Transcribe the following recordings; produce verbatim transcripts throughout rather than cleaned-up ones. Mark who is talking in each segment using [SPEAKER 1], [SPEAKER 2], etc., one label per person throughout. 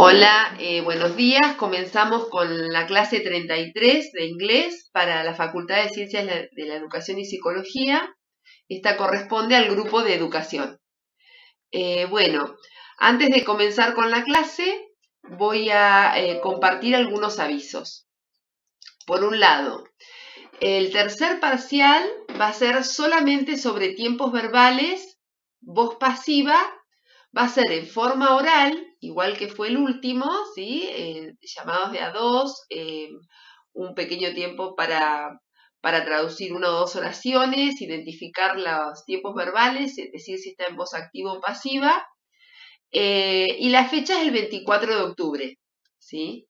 [SPEAKER 1] Hola, eh, buenos días. Comenzamos con la clase treinta y tres de inglés para la Facultad de Ciencias de la Educación y Psicología. Esta corresponde al grupo de educación. Eh, bueno, antes de comenzar con la clase, voy a eh, compartir algunos avisos. Por un lado, el tercer parcial va a ser solamente sobre tiempos verbales, voz pasiva. Va a ser en forma oral, igual que fue el último, ¿sí? Eh, llamados de a dos, eh, un pequeño tiempo para, para traducir una o dos oraciones, identificar los tiempos verbales, es decir, si está en voz activa o pasiva. Eh, y la fecha es el veinticuatro de octubre, ¿sí?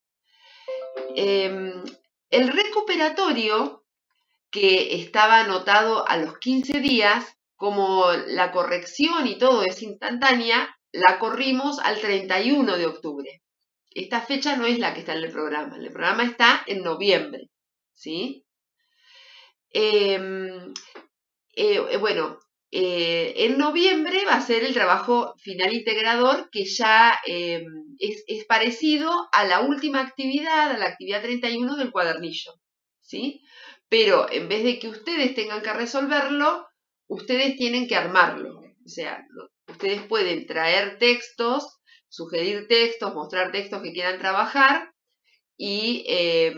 [SPEAKER 1] Eh, el recuperatorio, que estaba anotado a los quince días, como la corrección y todo es instantánea, la corrimos al treinta y uno de octubre. Esta fecha no es la que está en el programa. El programa está en noviembre, ¿sí? Eh, eh, bueno, eh, en noviembre va a ser el trabajo final integrador, que ya eh, es, es parecido a la última actividad, a la actividad treinta y uno del cuadernillo, ¿sí? Pero en vez de que ustedes tengan que resolverlo, ustedes tienen que armarlo. O sea, ustedes pueden traer textos, sugerir textos, mostrar textos que quieran trabajar y eh,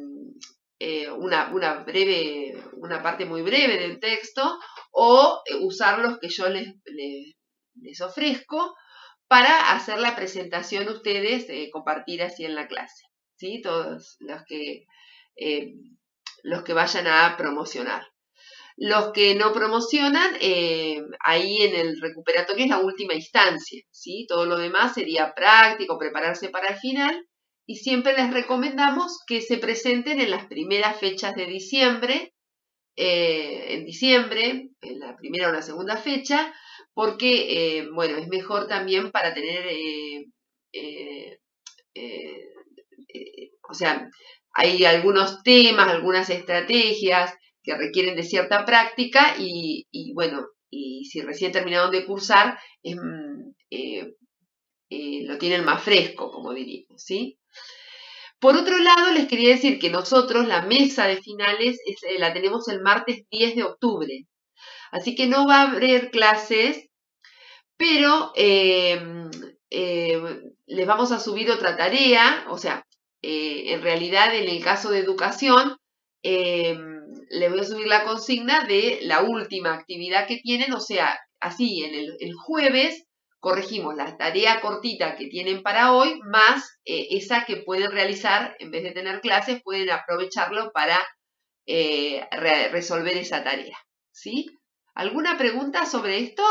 [SPEAKER 1] eh, una, una, breve, una parte muy breve del texto o usar los que yo les, les, les ofrezco para hacer la presentación ustedes, eh, compartir así en la clase, ¿sí? Todos los que... Eh, los que vayan a promocionar. Los que no promocionan, eh, ahí en el recuperatorio es la última instancia, ¿sí? Todo lo demás sería práctico, prepararse para el final, y siempre les recomendamos que se presenten en las primeras fechas de diciembre, eh, en diciembre, en la primera o la segunda fecha, porque, eh, bueno, es mejor también para tener, eh, eh, eh, eh, o sea, hay algunos temas, algunas estrategias que requieren de cierta práctica y, y bueno, y si recién terminaron de cursar, es, eh, eh, lo tienen más fresco, como diríamos, ¿sí? Por otro lado, les quería decir que nosotros la mesa de finales es, eh, la tenemos el martes diez de octubre, así que no va a haber clases, pero eh, eh, les vamos a subir otra tarea, o sea, Eh, en realidad, en el caso de educación, eh, les voy a subir la consigna de la última actividad que tienen, o sea, así, en el, el jueves corregimos la tarea cortita que tienen para hoy, más eh, esa que pueden realizar, en vez de tener clases, pueden aprovecharlo para eh, re resolver esa tarea, ¿sí? ¿Alguna pregunta sobre esto?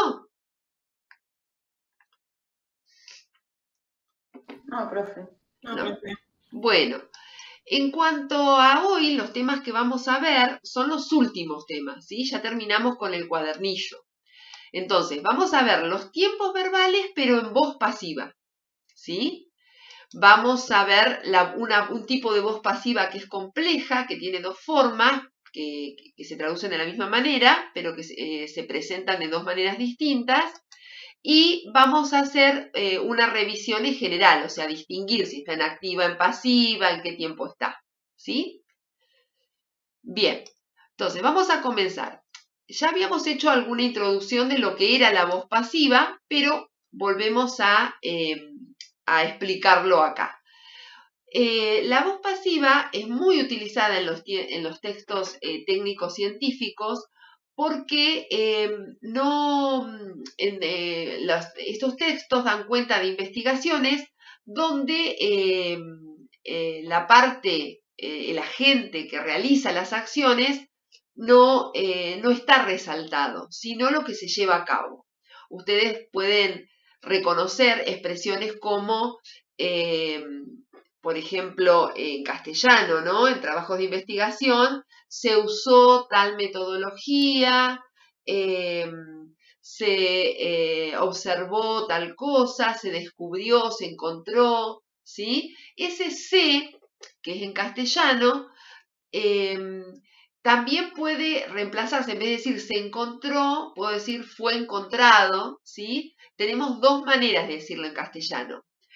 [SPEAKER 2] No, profe.
[SPEAKER 1] No, no. Profe. Bueno. En cuanto a hoy, los temas que vamos a ver son los últimos temas, ¿sí? Ya terminamos con el cuadernillo. Entonces, vamos a ver los tiempos verbales, pero en voz pasiva, ¿sí? Vamos a ver la, una, un tipo de voz pasiva que es compleja, que tiene dos formas, que, que se traducen de la misma manera, pero que eh, se presentan de dos maneras distintas. Y vamos a hacer eh, una revisión en general, o sea, distinguir si está en activa, en pasiva, en qué tiempo está, ¿sí? Bien, entonces vamos a comenzar. Ya habíamos hecho alguna introducción de lo que era la voz pasiva, pero volvemos a, eh, a explicarlo acá. Eh, la voz pasiva es muy utilizada en los, en los textos eh, técnicos científicos porque eh, no, en, eh, los, estos textos dan cuenta de investigaciones donde eh, eh, la parte, eh, el agente que realiza las acciones no, eh, no está resaltado, sino lo que se lleva a cabo. Ustedes pueden reconocer expresiones como, eh, por ejemplo, en castellano, ¿no? En trabajos de investigación se usó tal metodología, eh, se eh, observó tal cosa, se descubrió, se encontró, ¿sí? Ese se, que es en castellano, eh, también puede reemplazarse, en vez de decir se encontró, puedo decir fue encontrado, ¿sí? Tenemos dos maneras de decirlo en castellano.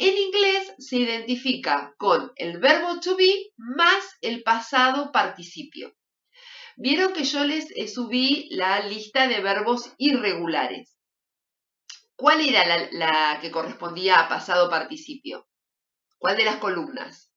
[SPEAKER 1] En inglés se identifica con el verbo to be más el pasado participio. Vieron que yo les eh, subí la lista de verbos irregulares. ¿Cuál era la, la que correspondía a pasado participio? ¿Cuál de las columnas?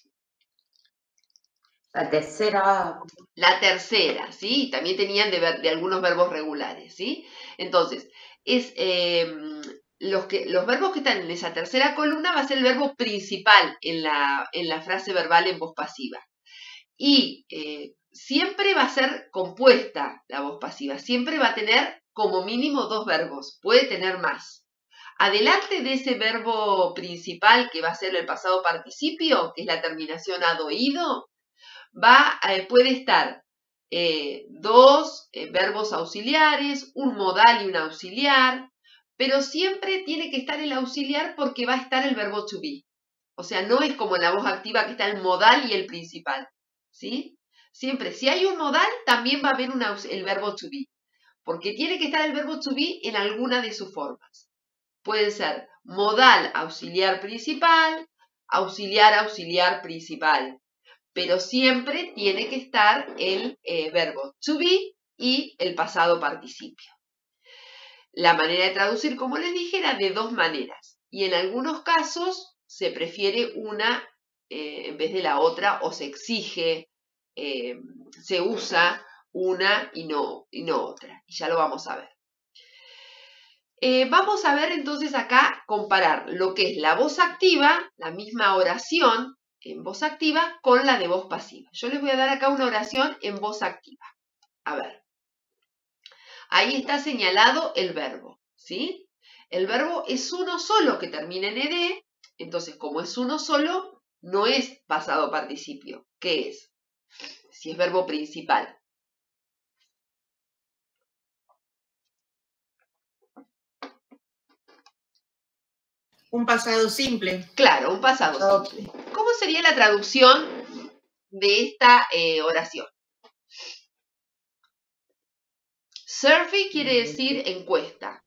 [SPEAKER 2] La tercera.
[SPEAKER 1] La tercera, ¿sí? También tenían de, ver, de algunos verbos regulares, ¿sí? Entonces, es, eh, los, que, los verbos que están en esa tercera columna va a ser el verbo principal en la, en la frase verbal en voz pasiva. Y eh, siempre va a ser compuesta la voz pasiva, siempre va a tener como mínimo dos verbos, puede tener más. Adelante de ese verbo principal que va a ser el pasado participio, que es la terminación ad-oído, va, eh, puede estar eh, dos eh, verbos auxiliares, un modal y un auxiliar, pero siempre tiene que estar el auxiliar porque va a estar el verbo to be. O sea, no es como en la voz activa que está el modal y el principal, ¿sí? Siempre, si hay un modal, también va a haber una, el verbo to be, porque tiene que estar el verbo to be en alguna de sus formas. Puede ser modal auxiliar principal, auxiliar auxiliar principal, pero siempre tiene que estar el eh, verbo to be y el pasado participio. La manera de traducir, como les dije, era de dos maneras. Y en algunos casos se prefiere una eh, en vez de la otra o se exige, eh, se usa una y no, y no otra. Y ya lo vamos a ver. Eh, vamos a ver entonces acá comparar lo que es la voz activa, la misma oración en voz activa con la de voz pasiva. Yo les voy a dar acá una oración en voz activa. A ver. Ahí está señalado el verbo, ¿sí? El verbo es uno solo que termina en ed, entonces como es uno solo, no es pasado participio. ¿Qué es? Si es verbo principal.
[SPEAKER 3] Un pasado simple.
[SPEAKER 1] Claro, un pasado, pasado simple. ¿Cómo sería la traducción de esta eh, oración? Survey quiere decir encuesta.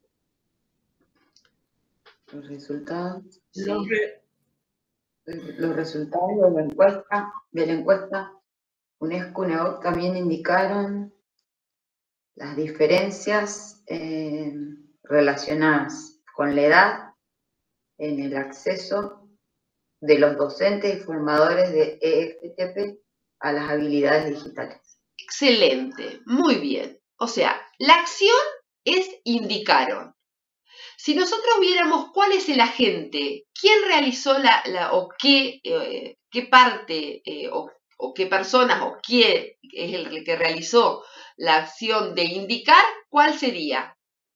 [SPEAKER 2] Los resultados.
[SPEAKER 1] Sí.
[SPEAKER 2] Los, re, los resultados de la encuesta, de la encuesta UNESCO y NEOC también indicaron las diferencias eh, relacionadas con la edad en el acceso de los docentes y formadores de E F T P a las habilidades digitales.
[SPEAKER 1] Excelente, muy bien. O sea, la acción es indicaron. Si nosotros viéramos cuál es el agente, quién realizó la, la o qué, eh, qué parte eh, o, o qué personas o quién es el que realizó la acción de indicar, ¿cuál sería?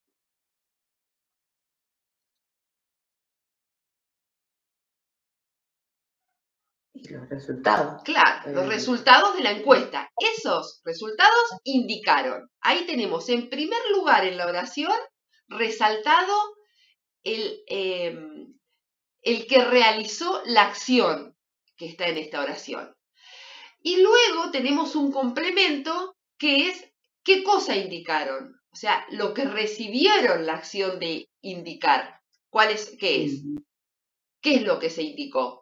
[SPEAKER 2] Y los resultados.
[SPEAKER 1] Claro, los resultados de la encuesta. Esos resultados indicaron. Ahí tenemos en primer lugar en la oración resaltado el, eh, el que realizó la acción que está en esta oración. Y luego tenemos un complemento que es qué cosa indicaron. O sea, lo que recibieron la acción de indicar. ¿Cuál es? ¿Qué es? ¿Qué es lo que se indicó?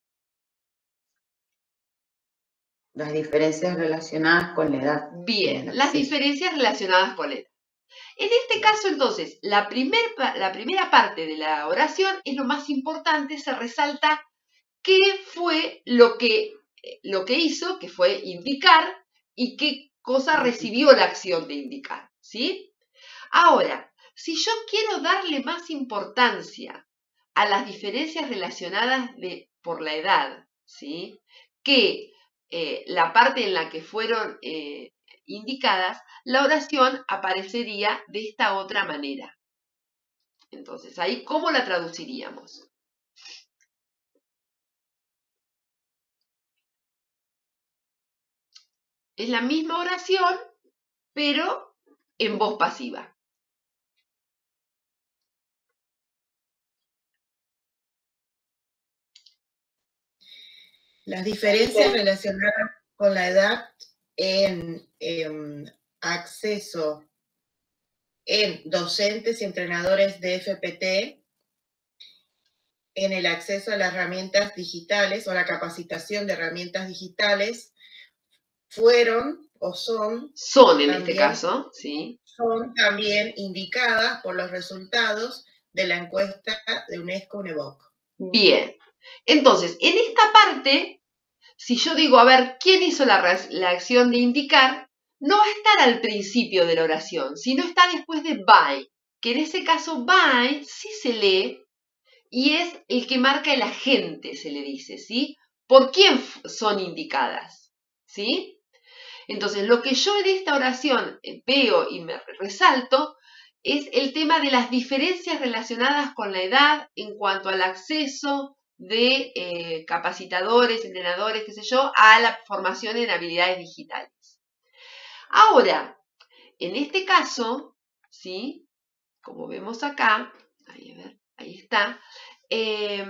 [SPEAKER 2] Las diferencias relacionadas con la edad.
[SPEAKER 1] Bien, las diferencias relacionadas con la edad. En este caso, entonces, la, primer, la primera parte de la oración es lo más importante, se resalta qué fue lo que, lo que hizo, que fue indicar, y qué cosa recibió la acción de indicar, ¿sí? Ahora, si yo quiero darle más importancia a las diferencias relacionadas de, por la edad, ¿sí? Que eh, la parte en la que fueron eh, indicadas, la oración aparecería de esta otra manera. Entonces, ahí, ¿cómo la traduciríamos? Es la misma oración, pero en voz pasiva.
[SPEAKER 3] Las diferencias relacionadas con la edad en, en acceso en docentes y entrenadores de F P T en el acceso a las herramientas digitales o la capacitación de herramientas digitales fueron o son,
[SPEAKER 1] Son en
[SPEAKER 3] también,
[SPEAKER 1] este caso, ¿sí?
[SPEAKER 3] Son también indicadas por los resultados de la encuesta de UNESCO-UNEVOC.
[SPEAKER 1] Bien. Entonces, en esta parte, si yo digo, a ver, ¿quién hizo la, la acción de indicar? No va a estar al principio de la oración, sino está después de by, que en ese caso by sí se lee y es el que marca el agente, se le dice, ¿sí? ¿Por quién son indicadas? ¿Sí? Entonces, lo que yo en esta oración veo y me resalto es el tema de las diferencias relacionadas con la edad en cuanto al acceso de eh, capacitadores, entrenadores, qué sé yo, a la formación en habilidades digitales. Ahora, en este caso, ¿sí? Como vemos acá, ahí, a ver, ahí está, eh,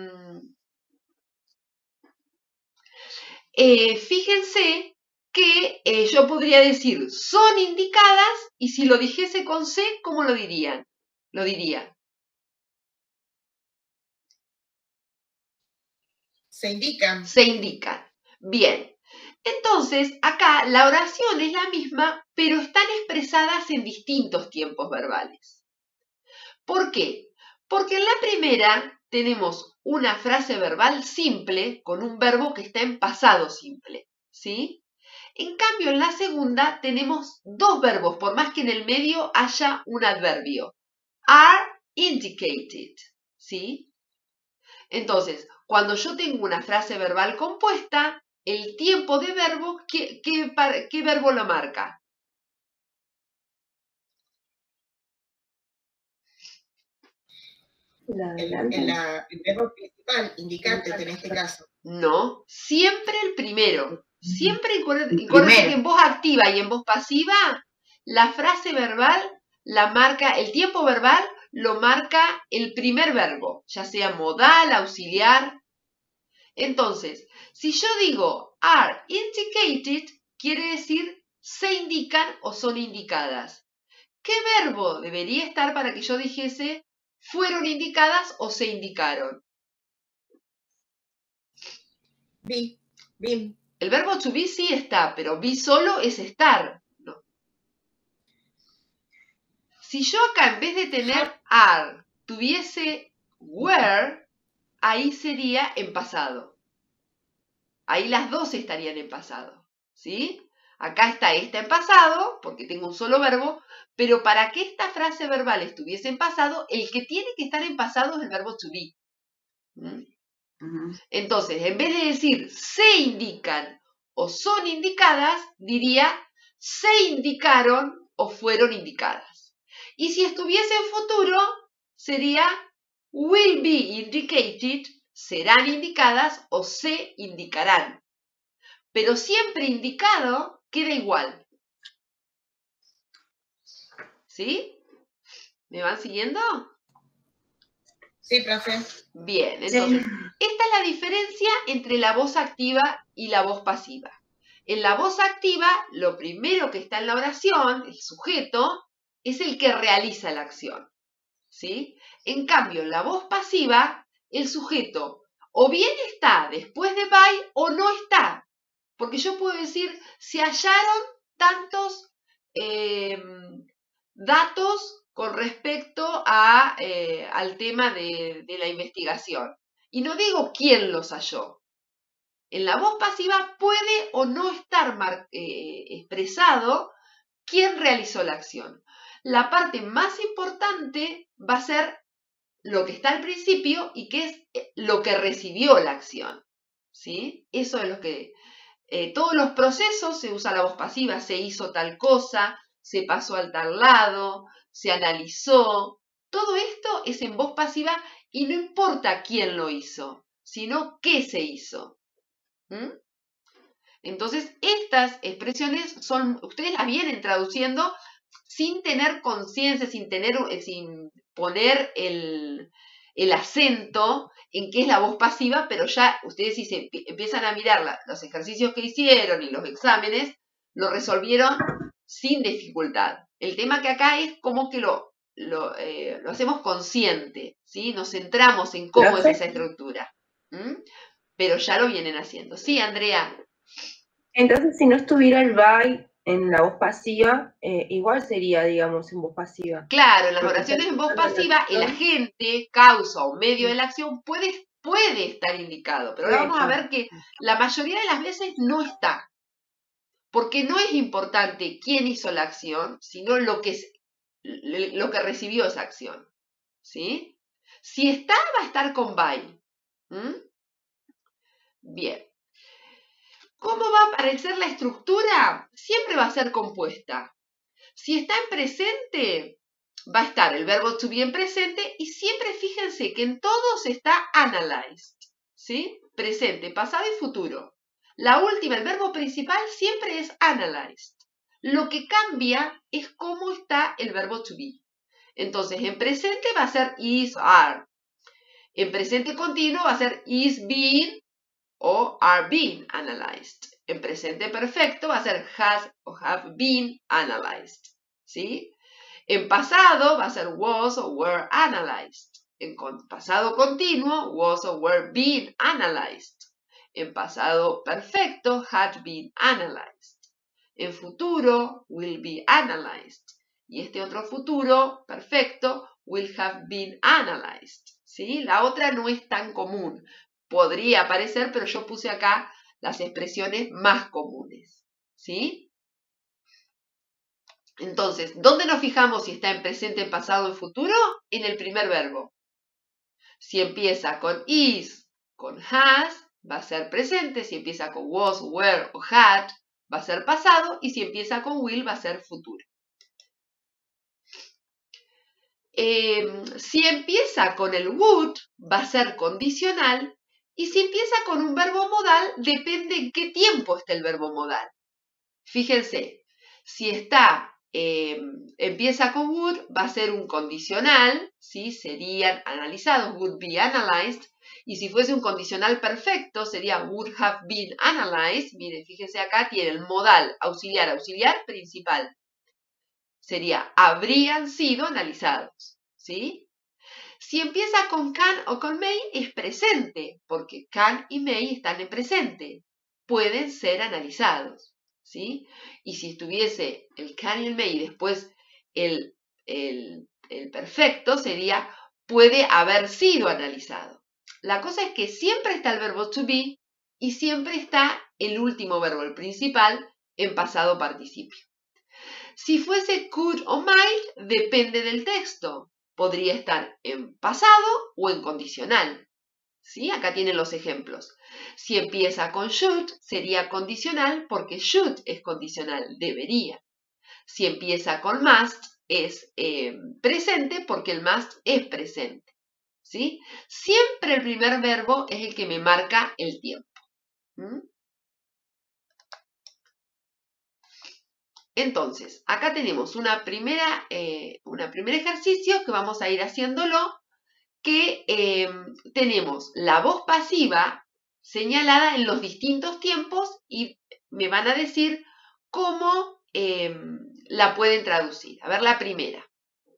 [SPEAKER 1] eh, fíjense que eh, yo podría decir son indicadas y si lo dijese con C, ¿cómo lo dirían? Lo diría.
[SPEAKER 3] Se indican.
[SPEAKER 1] Se indican. Bien. Entonces, acá la oración es la misma, pero están expresadas en distintos tiempos verbales. ¿Por qué? Porque en la primera tenemos una frase verbal simple con un verbo que está en pasado simple, ¿sí? En cambio, en la segunda tenemos dos verbos, por más que en el medio haya un adverbio. Are indicated, ¿sí? Entonces, cuando yo tengo una frase verbal compuesta, el tiempo de verbo, ¿qué, qué, qué verbo lo marca?
[SPEAKER 3] El, el, la, el verbo principal, indicante en este caso.
[SPEAKER 1] No, siempre el primero. Siempre, acuérdense que en voz activa y en voz pasiva, la frase verbal la marca, el tiempo verbal lo marca el primer verbo, ya sea modal, auxiliar. Entonces, si yo digo are indicated, quiere decir se indican o son indicadas. ¿Qué verbo debería estar para que yo dijese fueron indicadas o se indicaron?
[SPEAKER 3] Be, been.
[SPEAKER 1] El verbo to be sí está, pero be solo es estar. No. Si yo acá en vez de tener are, tuviese were, ahí sería en pasado. Ahí las dos estarían en pasado. ¿Sí? Acá está esta en pasado, porque tengo un solo verbo, pero para que esta frase verbal estuviese en pasado, el que tiene que estar en pasado es el verbo to be. ¿Mm? Uh-huh. Entonces, en vez de decir se indican o son indicadas, diría se indicaron o fueron indicadas. Y si estuviese en futuro, sería will be indicated, serán indicadas o se indicarán. Pero siempre indicado queda igual. ¿Sí? ¿Me van siguiendo?
[SPEAKER 3] Sí, profe.
[SPEAKER 1] Bien, entonces, sí. Esta es la diferencia entre la voz activa y la voz pasiva. En la voz activa, lo primero que está en la oración, el sujeto, es el que realiza la acción. ¿Sí? En cambio, en la voz pasiva, el sujeto o bien está después de by o no está. Porque yo puedo decir, se hallaron tantos eh, datos con respecto a, eh, al tema de, de la investigación. Y no digo quién los halló. En la voz pasiva puede o no estar mar, eh, expresado quién realizó la acción. La parte más importante va a ser lo que está al principio y que es lo que recibió la acción. ¿Sí? Eso es lo que... Eh, todos los procesos se usa la voz pasiva, se hizo tal cosa, se pasó al tal lado, se analizó. Todo esto es en voz pasiva y no importa quién lo hizo, sino qué se hizo. ¿Mm? Entonces, estas expresiones son, ustedes las vienen traduciendo sin tener conciencia, sin tener, sin poner el, el acento en qué es la voz pasiva, pero ya ustedes si se empiezan a mirar la, los ejercicios que hicieron y los exámenes, lo resolvieron sin dificultad. El tema que acá es como que lo, lo, eh, lo hacemos consciente, ¿sí? ¿sí? Nos centramos en cómo
[SPEAKER 4] Profe.
[SPEAKER 1] es esa estructura. ¿Mm? Pero ya lo vienen haciendo. Sí, Andrea.
[SPEAKER 4] Entonces, si no estuviera el by en la voz pasiva, eh, igual sería, digamos, en voz pasiva.
[SPEAKER 1] Claro, en las
[SPEAKER 4] Porque
[SPEAKER 1] oraciones en voz
[SPEAKER 4] está-
[SPEAKER 1] pasiva, el agente, causa o medio de la acción puede, puede estar indicado, pero ahora vamos a ver que la mayoría de las veces no está. Porque no es importante quién hizo la acción, sino lo que, es, lo que recibió esa acción. ¿Sí? Si está, va a estar con by. ¿Mm? Bien. ¿Cómo va a aparecer la estructura? Siempre va a ser compuesta. Si está en presente, va a estar el verbo to be en presente y siempre fíjense que en todos está analyzed. ¿Sí? Presente, pasado y futuro. La última, el verbo principal, siempre es analyzed. Lo que cambia es cómo está el verbo to be. Entonces, en presente va a ser is, are. En presente continuo va a ser is being o are being analyzed. En presente perfecto va a ser has o have been analyzed. ¿Sí? En pasado va a ser was o were analyzed. En pasado continuo, was o were being analyzed. En pasado perfecto, had been analyzed. En futuro, will be analyzed. Y este otro futuro perfecto, will have been analyzed. ¿Sí? La otra no es tan común. Podría aparecer, pero yo puse acá las expresiones más comunes. ¿Sí? Entonces, ¿dónde nos fijamos si está en presente, en pasado, en futuro? En el primer verbo. Si empieza con is, con has, va a ser presente. Si empieza con was, were o had, va a ser pasado. Y si empieza con will, va a ser futuro. Eh, si empieza con el would, va a ser condicional. Y si empieza con un verbo modal, depende en qué tiempo está el verbo modal. Fíjense, si está, eh, empieza con would, va a ser un condicional, ¿sí? Serían analizados, would be analyzed. Y si fuese un condicional perfecto, sería would have been analyzed. Miren, fíjense acá, tiene el modal auxiliar, auxiliar, principal. Sería, habrían sido analizados, ¿sí? Si empieza con can o con may, es presente, porque can y may están en presente. Pueden ser analizados, ¿sí? Y si estuviese el can y el may y después el, el, el perfecto, sería puede haber sido analizado. La cosa es que siempre está el verbo to be y siempre está el último verbo, el principal, en pasado participio. Si fuese could o might, depende del texto. Podría estar en pasado o en condicional. ¿Sí? Acá tienen los ejemplos. Si empieza con should, sería condicional porque should es condicional, debería. Si empieza con must, es eh, presente porque el must es presente. ¿Sí? Siempre el primer verbo es el que me marca el tiempo. ¿Mm? Entonces, acá tenemos una primera, eh, una primer ejercicio que vamos a ir haciéndolo, que eh, tenemos la voz pasiva señalada en los distintos tiempos y me van a decir cómo eh, la pueden traducir. A ver la primera.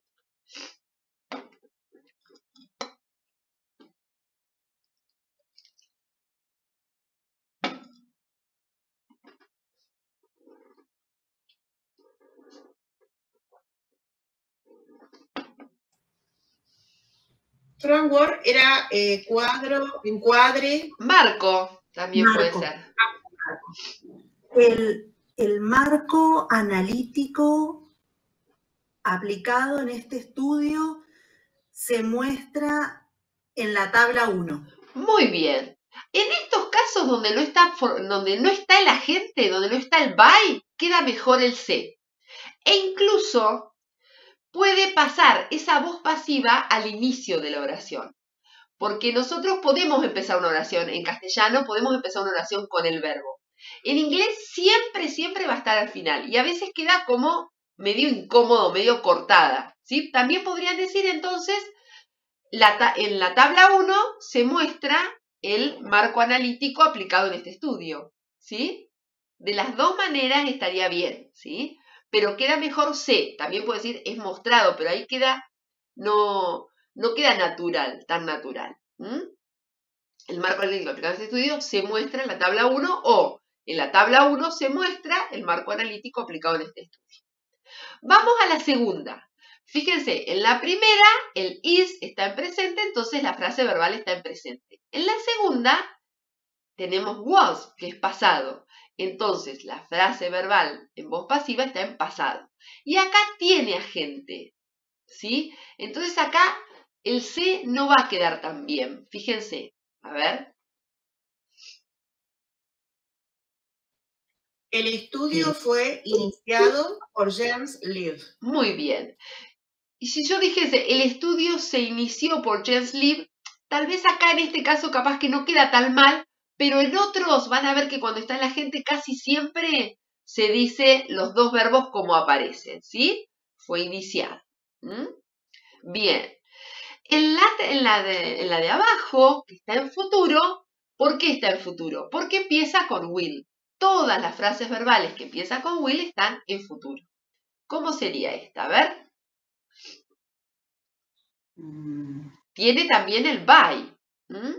[SPEAKER 3] Frontward era eh, cuadro, encuadre.
[SPEAKER 1] Marco también
[SPEAKER 5] Marco.
[SPEAKER 1] puede ser.
[SPEAKER 5] El, el marco analítico aplicado en este estudio se muestra en la tabla uno.
[SPEAKER 1] Muy bien. En estos casos donde no está, donde no está el agente, donde no está el by, queda mejor el se. E incluso puede pasar esa voz pasiva al inicio de la oración. Porque nosotros podemos empezar una oración en castellano, podemos empezar una oración con el verbo. En inglés siempre, siempre va a estar al final. Y a veces queda como medio incómodo, medio cortada. ¿Sí? También podrían decir entonces, la en la tabla uno se muestra el marco analítico aplicado en este estudio. ¿Sí? De las dos maneras estaría bien. ¿Sí? Pero queda mejor se. También puede decir es mostrado, pero ahí queda, no, no queda natural, tan natural. ¿Mm? El marco analítico aplicado en este estudio se muestra en la tabla uno o en la tabla uno se muestra el marco analítico aplicado en este estudio. Vamos a la segunda. Fíjense, en la primera el is está en presente, entonces la frase verbal está en presente. En la segunda tenemos was, que es pasado. Entonces la frase verbal en voz pasiva está en pasado. Y acá tiene agente, ¿sí? Entonces acá el se no va a quedar tan bien. Fíjense, a ver.
[SPEAKER 3] El estudio fue iniciado por James Live.
[SPEAKER 1] Muy bien. Y si yo dijese, el estudio se inició por James Live, tal vez acá en este caso capaz que no queda tan mal, pero en otros van a ver que cuando está en la gente casi siempre se dice los dos verbos como aparecen, ¿sí? Fue iniciado. ¿Mm? Bien. En la, en, la de, en la de abajo, que está en futuro, ¿por qué está en futuro? Porque empieza con will. Todas las frases verbales que empiezan con will están en futuro. ¿Cómo sería esta? A ver.
[SPEAKER 2] Mm,
[SPEAKER 1] Tiene también el by. ¿Mm?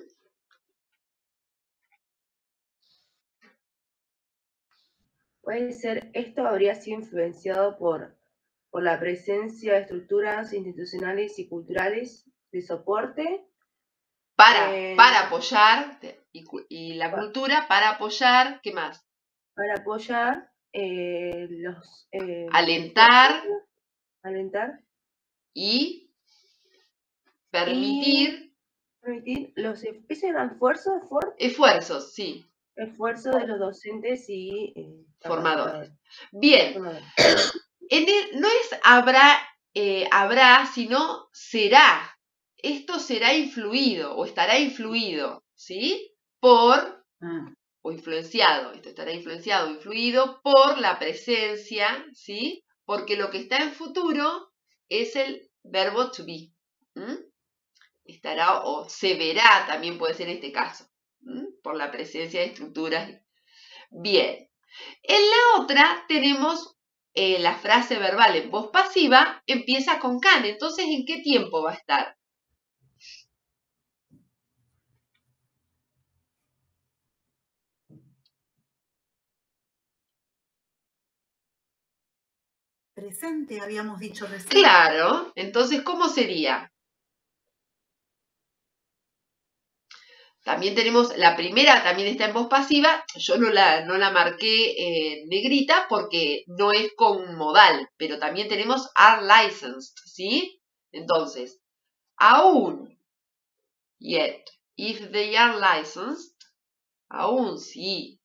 [SPEAKER 4] Puede ser, esto habría sido influenciado por, por la presencia de estructuras institucionales y culturales de soporte.
[SPEAKER 1] Para,
[SPEAKER 4] eh,
[SPEAKER 1] para apoyar, y, y la cultura para apoyar, ¿qué más?
[SPEAKER 4] Para apoyar eh, los... eh,
[SPEAKER 1] Alentar
[SPEAKER 4] alentar
[SPEAKER 1] y permitir
[SPEAKER 4] y permitir los ¿ese eran esfuerzos, esfuer-
[SPEAKER 1] esfuerzos, sí,
[SPEAKER 4] esfuerzo de los docentes y eh,
[SPEAKER 1] formadores.
[SPEAKER 4] capacitadores.
[SPEAKER 1] Bien,
[SPEAKER 4] Formadores.
[SPEAKER 1] en el, no es habrá, eh, habrá, sino será. Esto será influido o estará influido, ¿sí? Por,
[SPEAKER 2] ah,
[SPEAKER 1] o influenciado, esto estará influenciado o influido por la presencia, ¿sí? Porque lo que está en futuro es el verbo to be. ¿Mm? Estará o se verá, también puede ser en este caso, ¿Mm? Por la presencia de estructuras. Bien. En la otra tenemos eh, la frase verbal en voz pasiva, empieza con can. Entonces, ¿en qué tiempo va a estar?
[SPEAKER 5] Presente, habíamos dicho recién.
[SPEAKER 1] Claro. Entonces, ¿cómo sería? También tenemos, la primera también está en voz pasiva, yo no la, no la marqué eh, negrita porque no es con modal, pero también tenemos are licensed, ¿sí? Entonces, aún, yet, if they are licensed, aún sí.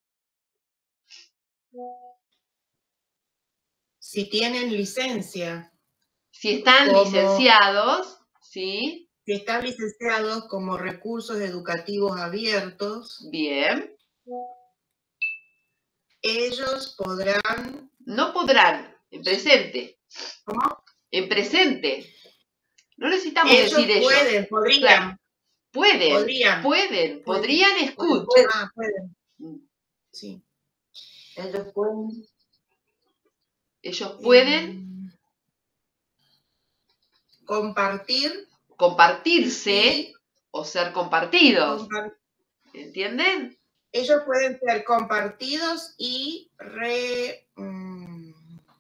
[SPEAKER 3] Si tienen licencia.
[SPEAKER 1] Si están
[SPEAKER 3] como,
[SPEAKER 1] licenciados, ¿sí?
[SPEAKER 3] Si están licenciados como recursos educativos abiertos.
[SPEAKER 1] Bien.
[SPEAKER 3] Ellos podrán...
[SPEAKER 1] No podrán, en presente.
[SPEAKER 3] ¿Cómo?
[SPEAKER 1] En presente. No necesitamos
[SPEAKER 3] ellos
[SPEAKER 1] decir ellos.
[SPEAKER 3] Pueden, podrían.
[SPEAKER 1] Claro. Pueden,
[SPEAKER 3] Podrían.
[SPEAKER 1] pueden, podrían es could.
[SPEAKER 3] Ah, pueden. Sí.
[SPEAKER 2] ellos pueden.
[SPEAKER 1] Ellos pueden
[SPEAKER 3] eh, compartir.
[SPEAKER 1] Compartirse
[SPEAKER 3] y,
[SPEAKER 1] o ser compartidos.
[SPEAKER 3] Compart
[SPEAKER 1] ¿Entienden?
[SPEAKER 3] Ellos pueden ser compartidos y re... Um,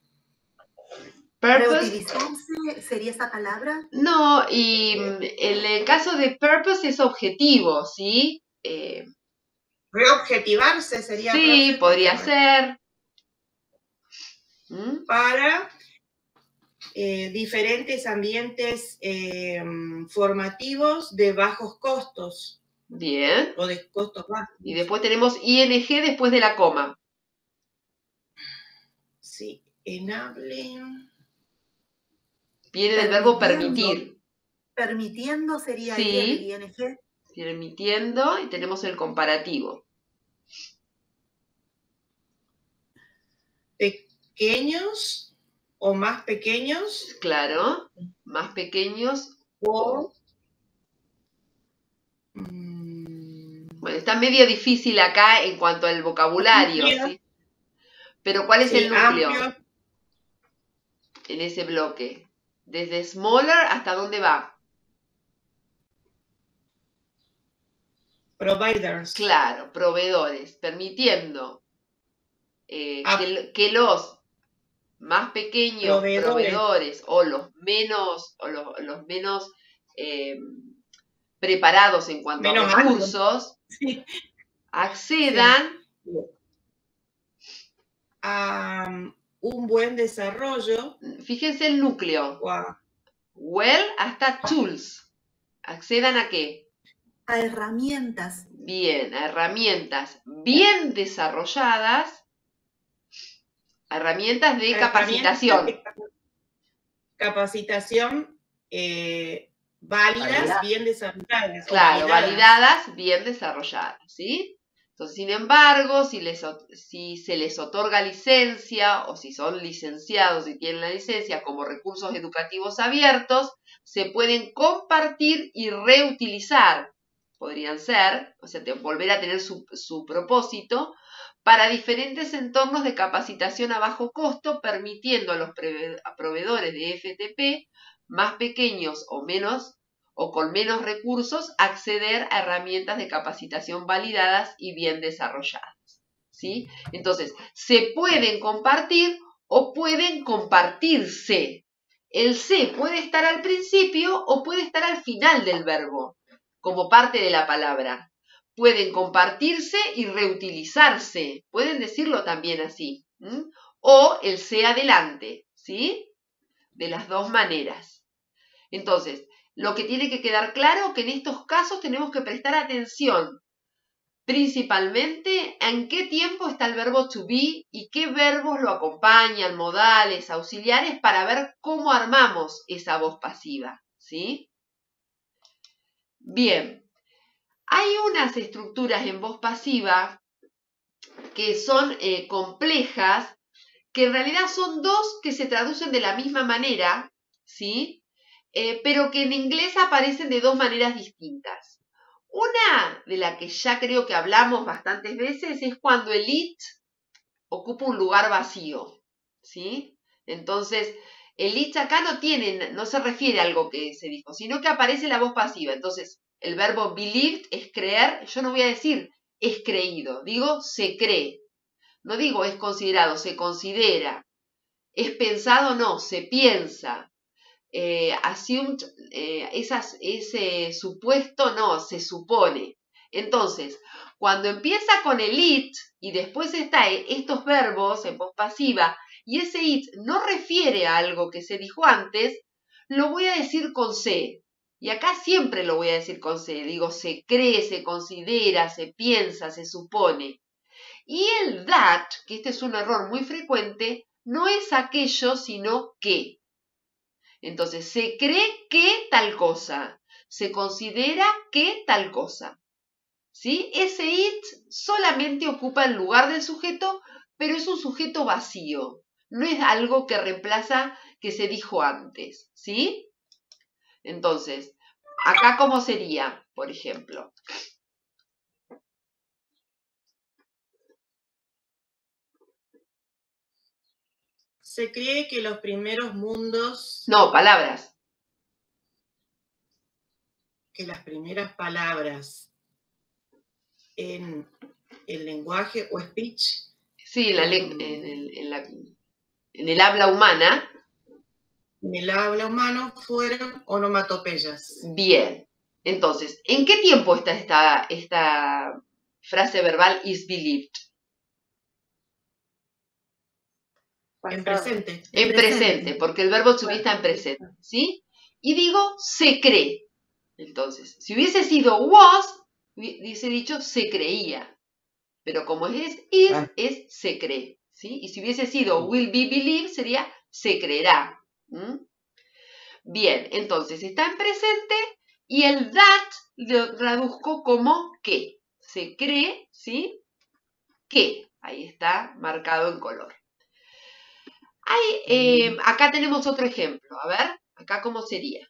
[SPEAKER 5] ¿Reutilizarse sería esa palabra?
[SPEAKER 1] No, y en el caso de purpose es objetivo, ¿sí? Eh,
[SPEAKER 3] reobjetivarse sería.
[SPEAKER 1] Sí,
[SPEAKER 3] profe,
[SPEAKER 1] podría ser.
[SPEAKER 3] ¿Mm? Para eh, diferentes ambientes eh, formativos de bajos costos.
[SPEAKER 1] Bien.
[SPEAKER 3] O de costos bajos.
[SPEAKER 1] Y después tenemos ing después de la coma.
[SPEAKER 3] Sí, enabling.
[SPEAKER 1] Viene del verbo permitir.
[SPEAKER 5] Permitiendo sería
[SPEAKER 1] sí,
[SPEAKER 5] ahí el ing.
[SPEAKER 1] Permitiendo y tenemos el comparativo.
[SPEAKER 3] Pequeños o más pequeños.
[SPEAKER 1] Claro, más pequeños.
[SPEAKER 3] O...
[SPEAKER 1] Bueno, está medio difícil acá en cuanto al vocabulario, ¿sí? Pero ¿cuál es sí, el núcleo? Amplio. En ese bloque. Desde smaller, ¿hasta dónde va?
[SPEAKER 3] Providers.
[SPEAKER 1] Claro, proveedores, permitiendo eh,
[SPEAKER 3] Ah.
[SPEAKER 1] que, que los más pequeños
[SPEAKER 3] Proveedores.
[SPEAKER 1] proveedores o los menos, o los, los menos eh, preparados en cuanto
[SPEAKER 3] Menos
[SPEAKER 1] a recursos
[SPEAKER 3] Sí.
[SPEAKER 1] accedan
[SPEAKER 3] a um, un buen desarrollo.
[SPEAKER 1] Fíjense el núcleo.
[SPEAKER 3] Wow.
[SPEAKER 1] Well hasta tools. ¿Accedan a qué?
[SPEAKER 5] A herramientas.
[SPEAKER 1] Bien, a herramientas bien desarrolladas, a herramientas de
[SPEAKER 3] Herramientas
[SPEAKER 1] capacitación.
[SPEAKER 3] de capacitación eh, válidas,
[SPEAKER 2] Validad.
[SPEAKER 3] bien desarrolladas.
[SPEAKER 1] Claro,
[SPEAKER 3] o
[SPEAKER 1] validadas.
[SPEAKER 3] validadas.
[SPEAKER 1] bien desarrolladas, ¿sí? Entonces, sin embargo, si, les, si se les otorga licencia o si son licenciados y tienen la licencia como recursos educativos abiertos, se pueden compartir y reutilizar. Podrían ser, o sea, volver a tener su, su propósito para diferentes entornos de capacitación a bajo costo, permitiendo a los proveedores de F T P más pequeños o menos o con menos recursos acceder a herramientas de capacitación validadas y bien desarrolladas, ¿sí? Entonces, se pueden compartir o pueden compartirse. El se puede estar al principio o puede estar al final del verbo, como parte de la palabra. Pueden compartirse y reutilizarse. Pueden decirlo también así. ¿m? O el se adelante, ¿sí? De las dos maneras. Entonces, lo que tiene que quedar claro es que en estos casos tenemos que prestar atención principalmente en qué tiempo está el verbo to be y qué verbos lo acompañan, modales, auxiliares, para ver cómo armamos esa voz pasiva, ¿sí? Bien, hay unas estructuras en voz pasiva que son eh, complejas, que en realidad son dos que se traducen de la misma manera, ¿sí? Eh, pero que en inglés aparecen de dos maneras distintas. Una de la que ya creo que hablamos bastantes veces es cuando el it ocupa un lugar vacío, ¿sí? Entonces, el it acá no tiene, no se refiere a algo que se dijo, sino que aparece la voz pasiva. Entonces, el verbo believed es creer, yo no voy a decir es creído, digo se cree. No digo es considerado, se considera. Es pensado, no, se piensa. Eh, assumed, eh, esas, ese supuesto no, se supone. Entonces, cuando empieza con el it y después está estos verbos en voz pasiva y ese it no refiere a algo que se dijo antes, lo voy a decir con se. Y acá siempre lo voy a decir con se. Digo, se cree, se considera, se piensa, se supone. Y el that, que este es un error muy frecuente, no es aquello, sino que. Entonces, se cree que tal cosa, se considera que tal cosa, ¿sí? Ese it solamente ocupa el lugar del sujeto, pero es un sujeto vacío, no es algo que reemplaza que se dijo antes, ¿sí? Entonces, acá ¿cómo sería, por ejemplo?
[SPEAKER 3] Se cree que los primeros mundos...
[SPEAKER 1] No, palabras.
[SPEAKER 3] Que las primeras palabras en el lenguaje o speech...
[SPEAKER 1] Sí, en, la, en, el, en, la, en el habla humana.
[SPEAKER 3] En el habla humano fueron onomatopeyas.
[SPEAKER 1] Bien. Entonces, ¿en qué tiempo está esta, esta frase verbal is believed?
[SPEAKER 3] En presente.
[SPEAKER 1] En, en presente, presente, porque el verbo to be está en presente, ¿sí? Y digo, se cree. Entonces, si hubiese sido was, hubiese dicho se creía. Pero como es is, ah. es se cree, ¿sí? Y si hubiese sido will be believed, sería se creerá. ¿Mm? Bien, entonces está en presente y el that lo traduzco como que. Se cree, ¿sí? Que. Ahí está marcado en color. Hay, eh, acá tenemos otro ejemplo. A ver, acá cómo sería.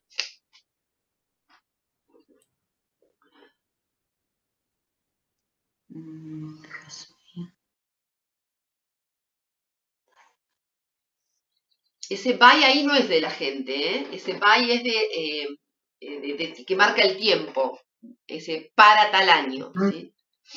[SPEAKER 1] Ese by ahí no es de la gente, ¿eh? Ese by es de, eh, de, de, de que marca el tiempo. ese para tal año, ¿sí?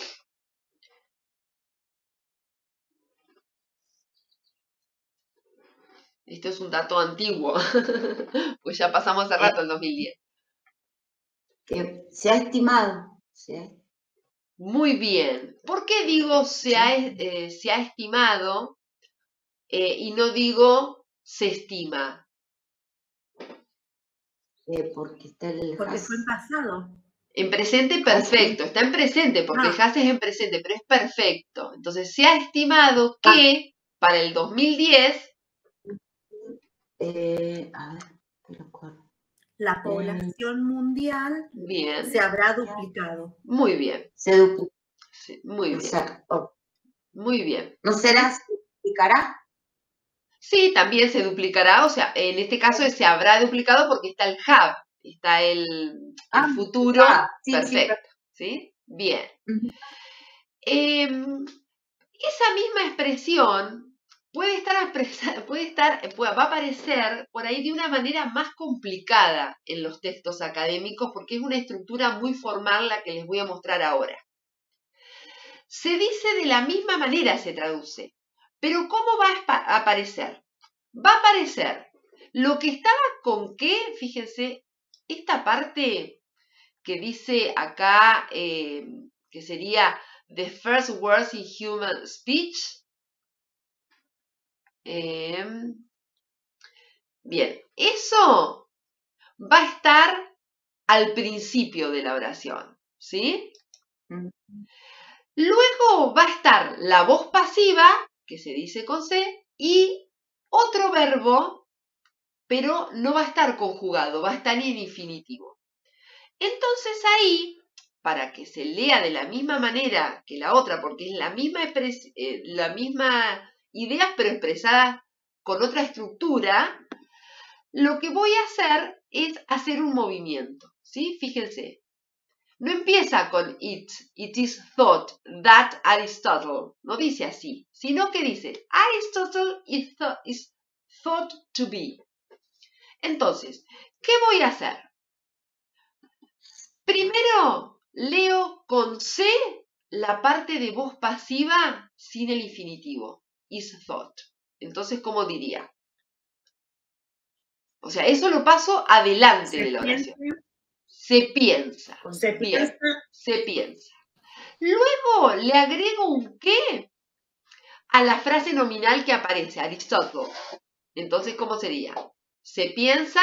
[SPEAKER 1] Esto es un dato antiguo, pues ya pasamos hace rato el dos mil diez.
[SPEAKER 2] Que se ha estimado. Se ha-
[SPEAKER 1] Muy bien. ¿Por qué digo se ha, eh, se ha estimado eh, y no digo se estima?
[SPEAKER 2] eh, porque está el
[SPEAKER 5] Porque
[SPEAKER 2] has.
[SPEAKER 5] fue en pasado.
[SPEAKER 1] En presente,
[SPEAKER 2] Has
[SPEAKER 1] perfecto. Está en presente, porque
[SPEAKER 5] Ah.
[SPEAKER 1] el has es en presente, pero es perfecto. Entonces, se ha estimado que para el dos mil diez...
[SPEAKER 2] Eh, a ver, te lo acuerdo.
[SPEAKER 5] La población mundial
[SPEAKER 1] Bien.
[SPEAKER 5] se habrá duplicado.
[SPEAKER 1] Muy bien.
[SPEAKER 2] Se duplica.
[SPEAKER 1] Sí, muy
[SPEAKER 2] O
[SPEAKER 1] bien.
[SPEAKER 2] sea, oh,
[SPEAKER 1] Muy bien.
[SPEAKER 2] ¿no será se duplicará?
[SPEAKER 1] Sí, también se duplicará, o sea, en este caso se habrá duplicado porque está el have, está el, el
[SPEAKER 2] Ah,
[SPEAKER 1] futuro
[SPEAKER 2] ah, sí, sí,
[SPEAKER 1] perfecto, ¿sí? Bien.
[SPEAKER 2] Ujú.
[SPEAKER 1] Em, esa misma expresión puede estar, apresa- puede estar, puede- va a aparecer por ahí de una manera más complicada en los textos académicos porque es una estructura muy formal la que les voy a mostrar ahora. Se dice de la misma manera, se traduce, pero ¿cómo va a espa- a aparecer? Va a aparecer lo que estaba con qué, fíjense, esta parte que dice acá, eh, que sería the first words in human speech. Eh, bien, eso va a estar al principio de la oración, ¿sí?
[SPEAKER 2] Mm.
[SPEAKER 1] Luego va a estar la voz pasiva, que se dice con C, y otro verbo, pero no va a estar conjugado, va a estar en infinitivo. Entonces ahí, para que se lea de la misma manera que la otra, porque es la misma, eh, la misma idea, pero expresada con otra estructura, lo que voy a hacer es hacer un movimiento, ¿sí? Fíjense. No empieza con it, it is thought that Aristotle, no dice así, sino que dice Aristotle is, th is thought to be. Entonces, ¿qué voy a hacer? Primero leo con C la parte de voz pasiva sin el infinitivo, is thought. Entonces, ¿cómo diría? O sea, eso lo paso adelante
[SPEAKER 5] Se
[SPEAKER 1] de la oración.
[SPEAKER 5] piensa,
[SPEAKER 1] Se piensa.
[SPEAKER 3] Se
[SPEAKER 1] Bien,
[SPEAKER 3] piensa,
[SPEAKER 1] se piensa. Luego le agrego un qué a la frase nominal que aparece, Aristóteles. Entonces, ¿cómo sería? Se piensa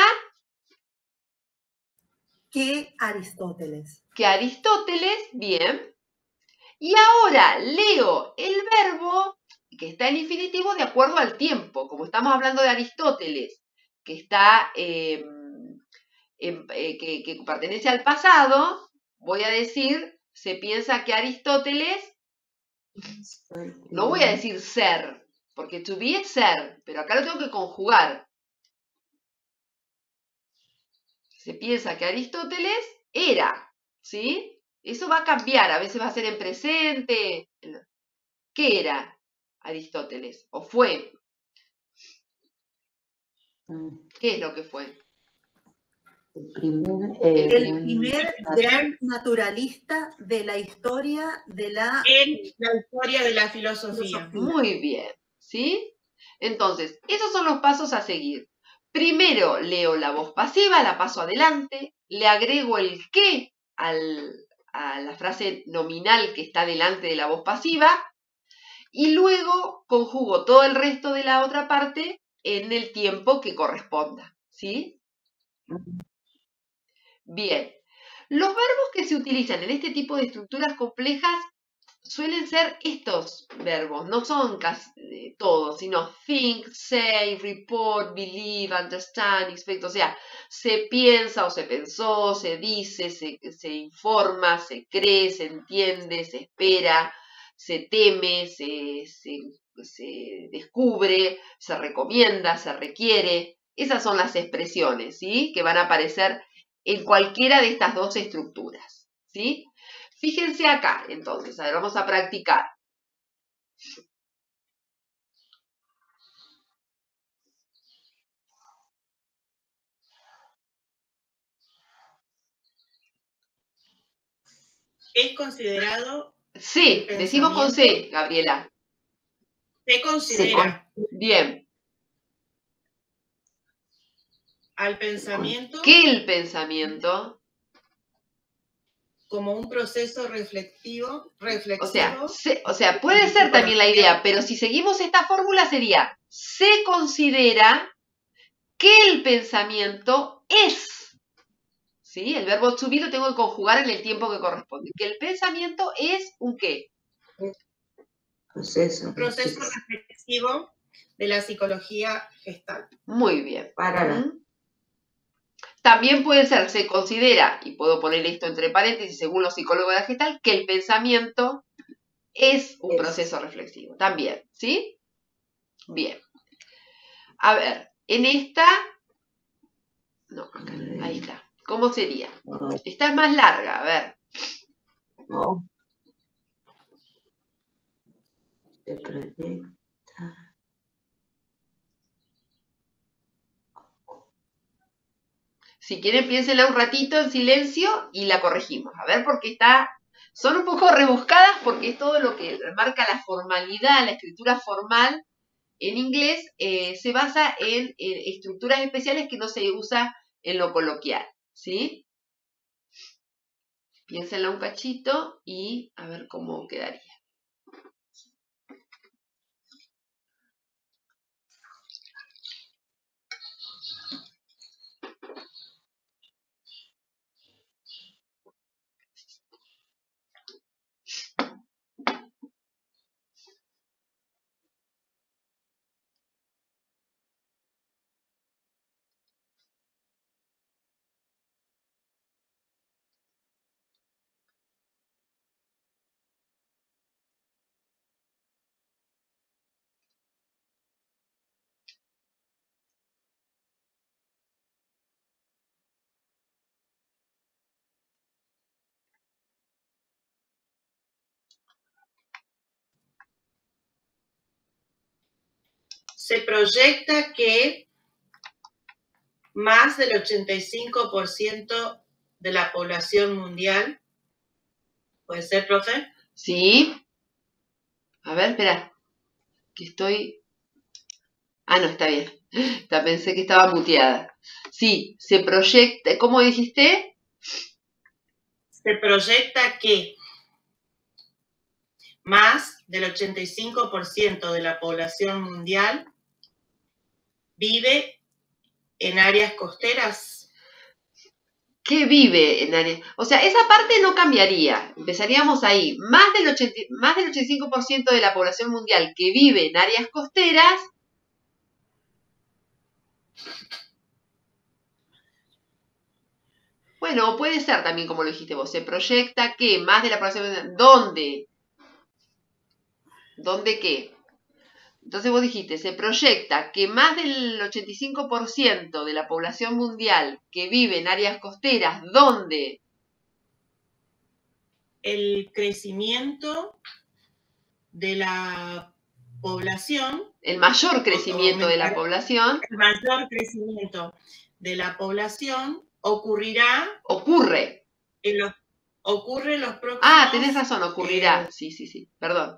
[SPEAKER 5] que Aristóteles.
[SPEAKER 1] que Aristóteles, bien. Y ahora leo el verbo que está en infinitivo de acuerdo al tiempo. Como estamos hablando de Aristóteles, que está eh, en, eh, que, que pertenece al pasado, voy a decir, se piensa que Aristóteles, no voy a decir ser, porque to be es ser, pero acá lo tengo que conjugar. Se piensa que Aristóteles era, ¿sí? Eso va a cambiar, a veces va a ser en presente. ¿Qué era Aristóteles? ¿O fue? ¿Qué es lo que fue?
[SPEAKER 2] El primer, eh,
[SPEAKER 5] El primer gran naturalista de la historia de la
[SPEAKER 3] en la historia de la filosofía.
[SPEAKER 1] Muy bien, ¿sí? Entonces, esos son los pasos a seguir. Primero leo la voz pasiva, la paso adelante, le agrego el qué al, a la frase nominal que está delante de la voz pasiva y luego conjugo todo el resto de la otra parte en el tiempo que corresponda, ¿sí? Bien. Los verbos que se utilizan en este tipo de estructuras complejas suelen ser estos verbos, no son casi eh, todos, sino think, say, report, believe, understand, expect, o sea, se piensa o se pensó, se dice, se, se informa, se cree, se entiende, se espera, se teme, se, se, se descubre, se recomienda, se requiere. Esas son las expresiones, ¿sí? Que van a aparecer en cualquiera de estas dos estructuras, ¿sí? Fíjense acá, entonces, a ver, vamos a practicar.
[SPEAKER 3] es considerado...
[SPEAKER 1] C, decimos con C, Gabriela.
[SPEAKER 3] Se considera
[SPEAKER 1] Bien.
[SPEAKER 3] al pensamiento
[SPEAKER 1] ¿Qué el pensamiento?
[SPEAKER 3] como un proceso reflexivo, reflexivo
[SPEAKER 1] O sea, se, o sea, puede ser también la idea, pero si seguimos esta fórmula sería, se considera que el pensamiento es. ¿Sí? El verbo to be lo tengo que conjugar en el tiempo que corresponde. Que el pensamiento es un qué.
[SPEAKER 2] Proceso.
[SPEAKER 3] un proceso reflexivo de la psicología gestal.
[SPEAKER 1] Muy bien.
[SPEAKER 2] Para la-
[SPEAKER 1] ¿Mm? También puede ser, se considera, y puedo poner esto entre paréntesis según los psicólogos de la gestal, que el pensamiento es un
[SPEAKER 2] Es.
[SPEAKER 1] proceso reflexivo. También, ¿sí? Bien. A ver, en esta... No, acá, ahí está. ¿Cómo sería? Esta es más larga, a ver.
[SPEAKER 2] No. Se proyecta.
[SPEAKER 1] Si quieren, piénsenla un ratito en silencio y la corregimos. A ver, porque está... Son un poco rebuscadas porque es todo lo que marca la formalidad, la escritura formal en inglés, eh, se basa en, en estructuras especiales que no se usa en lo coloquial, ¿sí? Piénsenla un cachito y a ver cómo quedaría.
[SPEAKER 3] Se proyecta que más del ochenta y cinco por ciento de la población mundial, ¿puede ser, profe?
[SPEAKER 1] ¿Sí? A ver, espera, que estoy... Ah, no, está bien. Ya pensé que estaba muteada. Sí, se proyecta... ¿Cómo dijiste?
[SPEAKER 3] Se proyecta que más del ochenta y cinco por ciento de la población mundial vive en áreas costeras.
[SPEAKER 1] ¿Qué vive en áreas? O sea, esa parte no cambiaría. Empezaríamos ahí. Más del, ochenta, más del ochenta y cinco por ciento de la población mundial que vive en áreas costeras. Bueno, puede ser también como lo dijiste vos. Se proyecta que más de la población mundial... ¿Dónde? ¿Dónde qué? Entonces vos dijiste, se proyecta que más del ochenta y cinco por ciento de la población mundial que vive en áreas costeras, ¿dónde?
[SPEAKER 3] El crecimiento de la población,
[SPEAKER 1] El mayor crecimiento de la población
[SPEAKER 3] el mayor crecimiento de la población ocurrirá
[SPEAKER 1] ocurre.
[SPEAKER 3] en los, ocurre en los próximos...
[SPEAKER 1] Ah, tenés razón, ocurrirá.
[SPEAKER 3] Eh,
[SPEAKER 1] sí, sí, sí, perdón.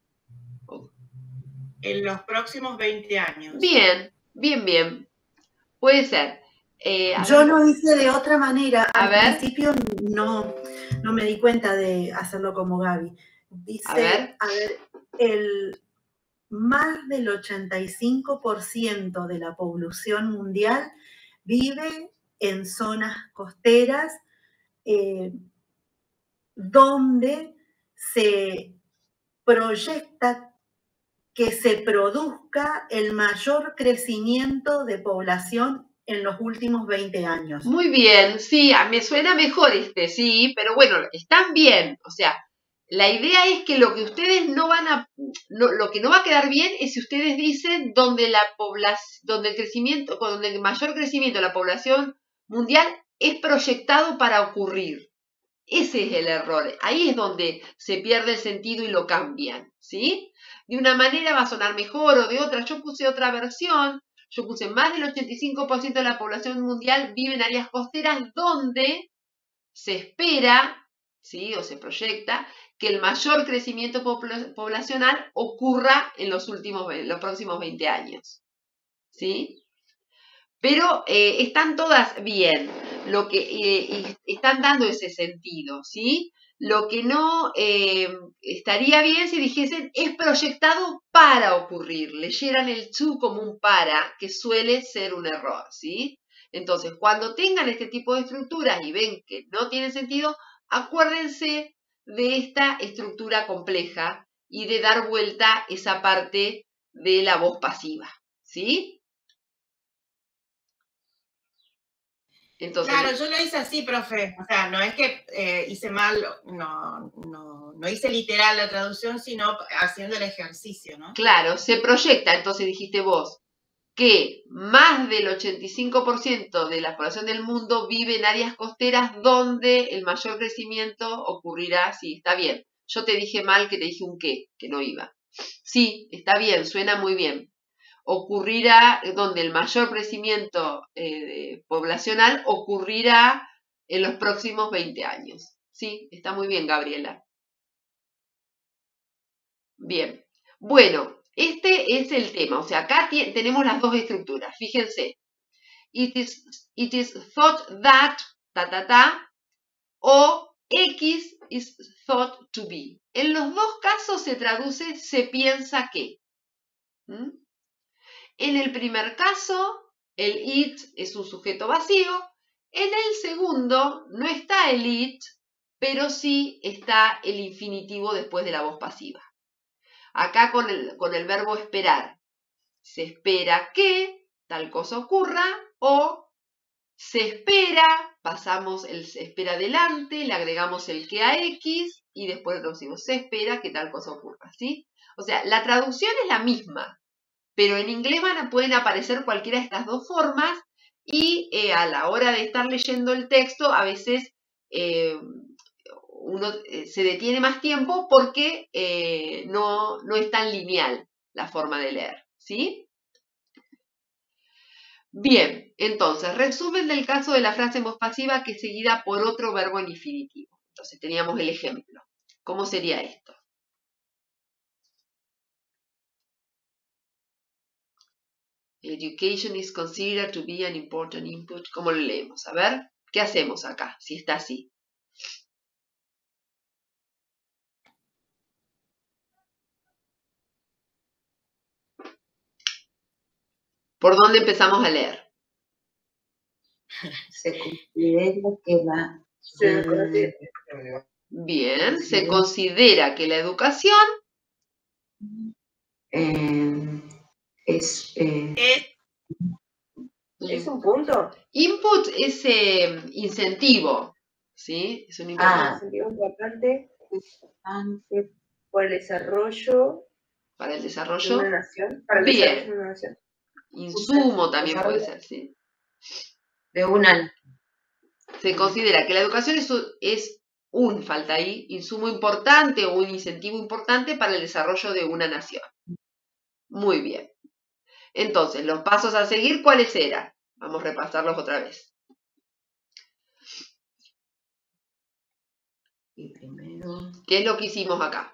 [SPEAKER 3] En los próximos veinte años.
[SPEAKER 1] Bien, bien, bien. Puede ser. Eh,
[SPEAKER 5] Yo
[SPEAKER 1] ver.
[SPEAKER 5] lo hice de otra manera.
[SPEAKER 1] A
[SPEAKER 5] Al
[SPEAKER 1] ver.
[SPEAKER 5] principio no, no me di cuenta de hacerlo como Gaby. Dice,
[SPEAKER 1] A ver.
[SPEAKER 5] a ver, el más del ochenta y cinco por ciento de la población mundial vive en zonas costeras eh, donde se proyecta que se produzca el mayor crecimiento de población en los últimos veinte años.
[SPEAKER 1] Muy bien, sí, me suena mejor este, sí, pero bueno, están bien. O sea, la idea es que lo que ustedes no van a, no, lo que no va a quedar bien es si ustedes dicen donde la población, donde el crecimiento, donde el mayor crecimiento de la población mundial es proyectado para ocurrir. Ese es el error. Ahí es donde se pierde el sentido y lo cambian, ¿sí? De una manera va a sonar mejor o de otra. Yo puse otra versión. Yo puse más del ochenta y cinco por ciento de la población mundial vive en áreas costeras donde se espera, ¿sí? O se proyecta que el mayor crecimiento pobl- poblacional ocurra en los últimos, en los próximos veinte años, ¿sí? Pero eh, están todas bien, lo que eh, están dando ese sentido, ¿sí? Lo que no eh, estaría bien si dijesen es proyectado para ocurrir, leyeran el to como un para, que suele ser un error, ¿sí? Entonces, cuando tengan este tipo de estructuras y ven que no tienen sentido, acuérdense de esta estructura compleja y de dar vuelta esa parte de la voz pasiva, ¿sí? Entonces,
[SPEAKER 3] claro, yo lo hice así, profe. O sea, no es que eh, hice mal, no, no, no hice literal la traducción, sino haciendo el ejercicio, ¿no?
[SPEAKER 1] Claro, se proyecta, entonces dijiste vos, que más del ochenta y cinco por ciento de la población del mundo vive en áreas costeras donde el mayor crecimiento ocurrirá, sí, está bien. Yo te dije mal que te dije un qué, que no iba. Sí, está bien, suena muy bien. Ocurrirá donde el mayor crecimiento eh, poblacional ocurrirá en los próximos veinte años. Sí, está muy bien, Gabriela. Bien. Bueno, este es el tema. O sea, acá tenemos las dos estructuras. Fíjense. It is, it is thought that, ta, ta, ta, o X is thought to be. En los dos casos se traduce se piensa que. ¿Mm? En el primer caso, el it es un sujeto vacío. En el segundo, no está el it, pero sí está el infinitivo después de la voz pasiva. Acá con el, con el verbo esperar. Se espera que tal cosa ocurra o se espera, pasamos el se espera adelante, le agregamos el que a X y después traducimos se espera que tal cosa ocurra, ¿sí? O sea, la traducción es la misma, pero en inglés van a, pueden aparecer cualquiera de estas dos formas y eh, a la hora de estar leyendo el texto a veces eh, uno eh, se detiene más tiempo porque eh, no, no es tan lineal la forma de leer, ¿sí? Bien, entonces, resumen del caso de la frase en voz pasiva que es seguida por otro verbo en infinitivo. Entonces, teníamos el ejemplo. ¿Cómo sería esto? Education is considered to be an important input. ¿Cómo lo leemos? A ver, ¿qué hacemos acá si está así? ¿Por dónde empezamos a leer?
[SPEAKER 2] Se considera que la...
[SPEAKER 4] Se conoce-
[SPEAKER 1] Bien, se considera que la educación
[SPEAKER 2] eh, es... eh,
[SPEAKER 3] Es,
[SPEAKER 4] ¿Es un punto?
[SPEAKER 1] input es eh, incentivo, ¿sí? Es un
[SPEAKER 4] Un
[SPEAKER 2] Ah.
[SPEAKER 4] incentivo importante
[SPEAKER 2] importante
[SPEAKER 4] por el desarrollo
[SPEAKER 1] para el
[SPEAKER 4] de
[SPEAKER 1] desarrollo.
[SPEAKER 4] una nación. Para el
[SPEAKER 1] Bien.
[SPEAKER 4] desarrollo de una nación.
[SPEAKER 1] Insumo también puede ser, ¿sí?
[SPEAKER 2] de una...
[SPEAKER 1] Se considera que la educación es, es un, falta ahí, insumo importante o un incentivo importante para el desarrollo de una nación. Muy bien. Entonces, los pasos a seguir, ¿cuáles eran? Vamos a repasarlos otra vez.
[SPEAKER 2] Y primero...
[SPEAKER 1] ¿Qué es lo que hicimos acá?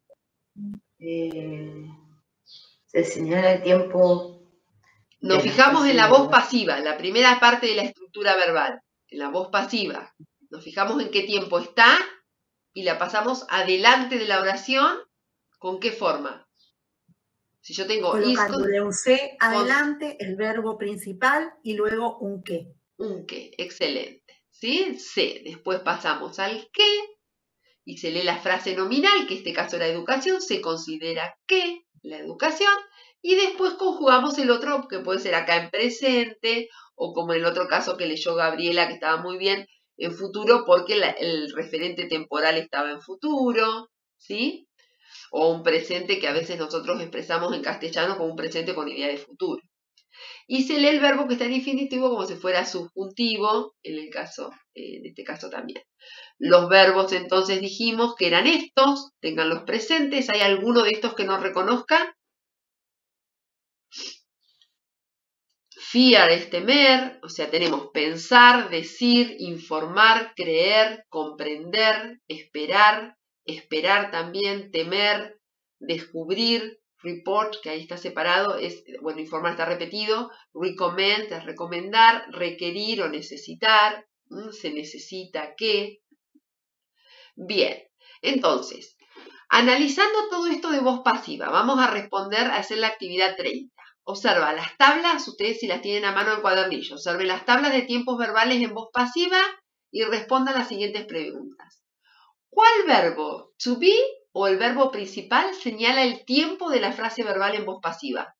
[SPEAKER 2] Eh, se señala el tiempo...
[SPEAKER 1] Nos fijamos en la voz pasiva, la primera parte de la estructura verbal, en la voz pasiva. Nos fijamos en qué tiempo está y la pasamos adelante de la oración. ¿Con qué forma? Si yo tengo
[SPEAKER 5] colocándole un se
[SPEAKER 1] con,
[SPEAKER 5] adelante, el verbo principal y luego un qué.
[SPEAKER 1] Un qué, excelente. ¿Sí? Se. Después pasamos al qué y se lee la frase nominal, que en este caso era educación, se considera que la educación, y después conjugamos el otro, que puede ser acá en presente, o como en el otro caso que leyó Gabriela, que estaba muy bien, en futuro, porque la, el referente temporal estaba en futuro, ¿sí? O un presente que a veces nosotros expresamos en castellano como un presente con idea de futuro. Y se lee el verbo que está en infinitivo como si fuera subjuntivo, en el caso, eh, en este caso también. Los verbos entonces dijimos que eran estos, tenganlos presentes. ¿Hay alguno de estos que no reconozcan? fear es temer, o sea, tenemos pensar, decir, informar, creer, comprender, esperar, esperar también, temer, descubrir, report, que ahí está separado, es, bueno, informar está repetido, recommend es recomendar, requerir o necesitar, se necesita que. Bien, entonces, analizando todo esto de voz pasiva, vamos a responder, a hacer la actividad treinta. Observa las tablas, ustedes si las tienen a mano en cuadernillo, observen las tablas de tiempos verbales en voz pasiva y respondan las siguientes preguntas. ¿Cuál verbo, to be o el verbo principal, señala el tiempo de la frase verbal en voz pasiva?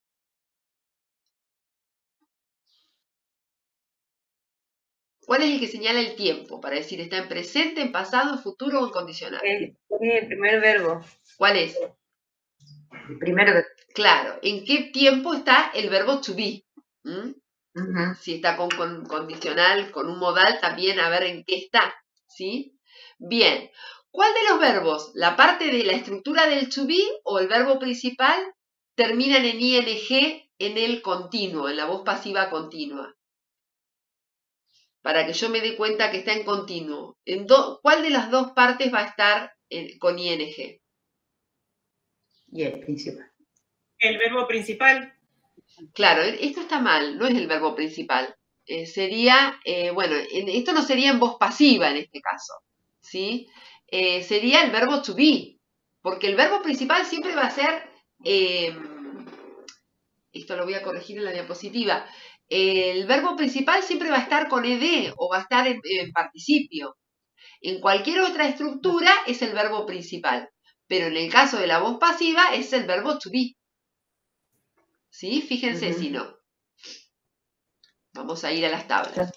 [SPEAKER 1] ¿Cuál es el que señala el tiempo? Para decir, ¿está en presente, en pasado, en futuro o en condicional?
[SPEAKER 4] El, el primer verbo.
[SPEAKER 1] ¿Cuál es?
[SPEAKER 2] El primero que...
[SPEAKER 1] Claro, ¿en qué tiempo está el verbo to be? ¿Mm?
[SPEAKER 2] Ujú.
[SPEAKER 1] Si está con, con condicional, con un modal, también a ver en qué está, ¿sí? Bien, ¿cuál de los verbos, la parte de la estructura del to be o el verbo principal, terminan en ing en el continuo, en la voz pasiva continua? Para que yo me dé cuenta que está en continuo. ¿En do, ¿Cuál de las dos partes va a estar en, con ing?
[SPEAKER 2] Y el principal.
[SPEAKER 3] El verbo principal.
[SPEAKER 1] Claro, esto está mal, no es el verbo principal. Eh, sería, eh, bueno, en, esto no sería en voz pasiva en este caso, ¿sí? Eh, sería el verbo to be, porque el verbo principal siempre va a ser, eh, esto lo voy a corregir en la diapositiva, eh, el verbo principal siempre va a estar con ed o va a estar en, en participio. En cualquier otra estructura es el verbo principal, pero en el caso de la voz pasiva es el verbo to be. ¿Sí? Fíjense
[SPEAKER 2] Ujú.
[SPEAKER 1] si no. Vamos a ir a las tablas.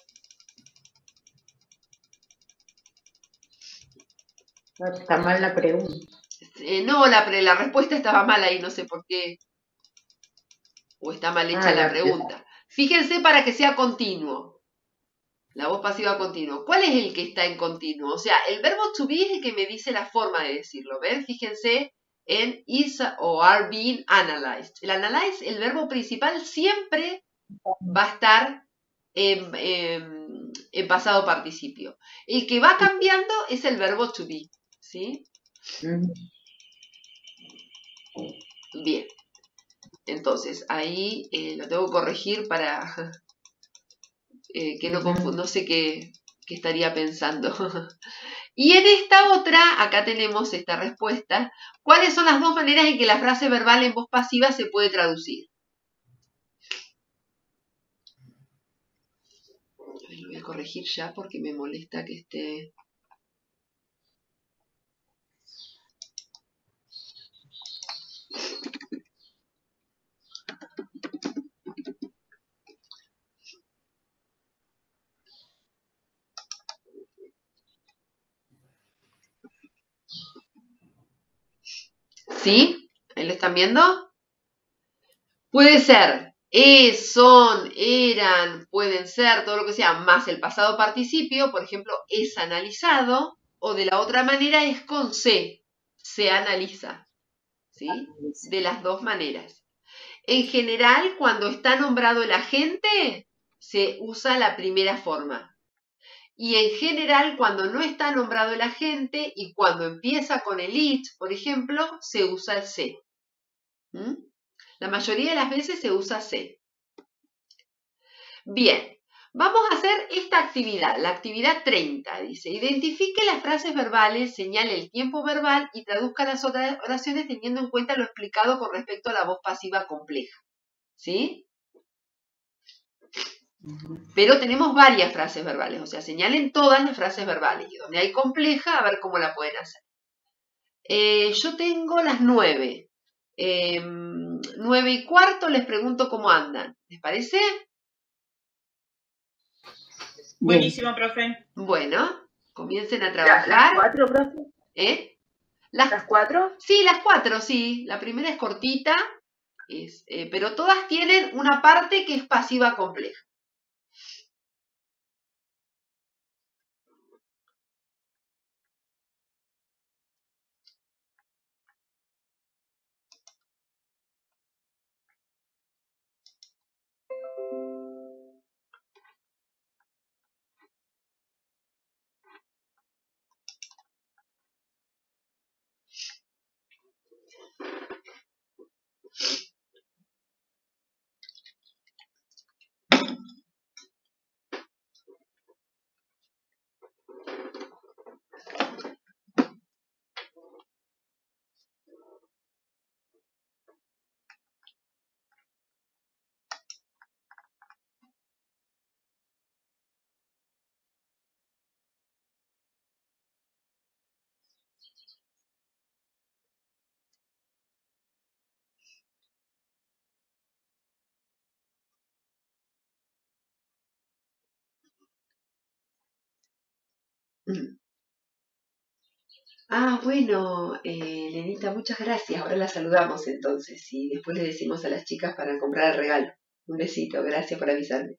[SPEAKER 2] No, está mal la pregunta.
[SPEAKER 1] Eh, no, la, pre- la respuesta estaba mal ahí, no sé por qué. O está mal hecha
[SPEAKER 2] Ah,
[SPEAKER 1] la
[SPEAKER 2] la-
[SPEAKER 1] pregunta. Fíjense para que sea continuo. La voz pasiva continuo. ¿Cuál es el que está en continuo? O sea, el verbo to be es el que me dice la forma de decirlo. ¿Ven? Fíjense en is o are being analyzed. El analyze, el verbo principal, siempre va a estar en, en- en pasado participio. El que va cambiando es el verbo to be. ¿Sí?
[SPEAKER 2] Ujú.
[SPEAKER 1] Bien. Entonces, ahí eh, lo tengo que corregir para eh, que no
[SPEAKER 2] Ujú.
[SPEAKER 1] no sé qué, qué estaría pensando. Y en esta otra, acá tenemos esta respuesta. ¿Cuáles son las dos maneras en que la frase verbal en voz pasiva se puede traducir? Lo voy a corregir ya porque me molesta que esté... ¿Sí? ¿Ahí lo están viendo? Puede ser es, son, eran, pueden ser, todo lo que sea, más el pasado participio, por ejemplo, es analizado, o de la otra manera es con se, se analiza, ¿sí? De las dos maneras. En general, cuando está nombrado el agente, se usa la primera forma. Y en general, cuando no está nombrado el agente y cuando empieza con el it, por ejemplo, se usa el se. ¿Mm? La mayoría de las veces se usa se. Bien, vamos a hacer esta actividad, la actividad treinta, dice, identifique las frases verbales, señale el tiempo verbal y traduzca las otras oraciones teniendo en cuenta lo explicado con respecto a la voz pasiva compleja. ¿Sí? Pero tenemos varias frases verbales, o sea, señalen todas las frases verbales y donde hay compleja, a ver cómo la pueden hacer. Eh, yo tengo las nueve. Eh, nueve y cuarto, les pregunto cómo andan. ¿Les parece?
[SPEAKER 3] Buenísimo, profe.
[SPEAKER 1] Bueno, comiencen a
[SPEAKER 4] La-
[SPEAKER 1] trabajar.
[SPEAKER 4] ¿Las cuatro, profe?
[SPEAKER 1] ¿Eh? Las,
[SPEAKER 4] ¿Las cuatro?
[SPEAKER 1] sí, las cuatro, sí. La primera es cortita, es, eh, pero todas tienen una parte que es pasiva compleja. Ah, bueno, eh, Lenita, muchas gracias. Ahora la saludamos entonces y después le decimos a las chicas para comprar el regalo. Un besito, gracias por avisarme.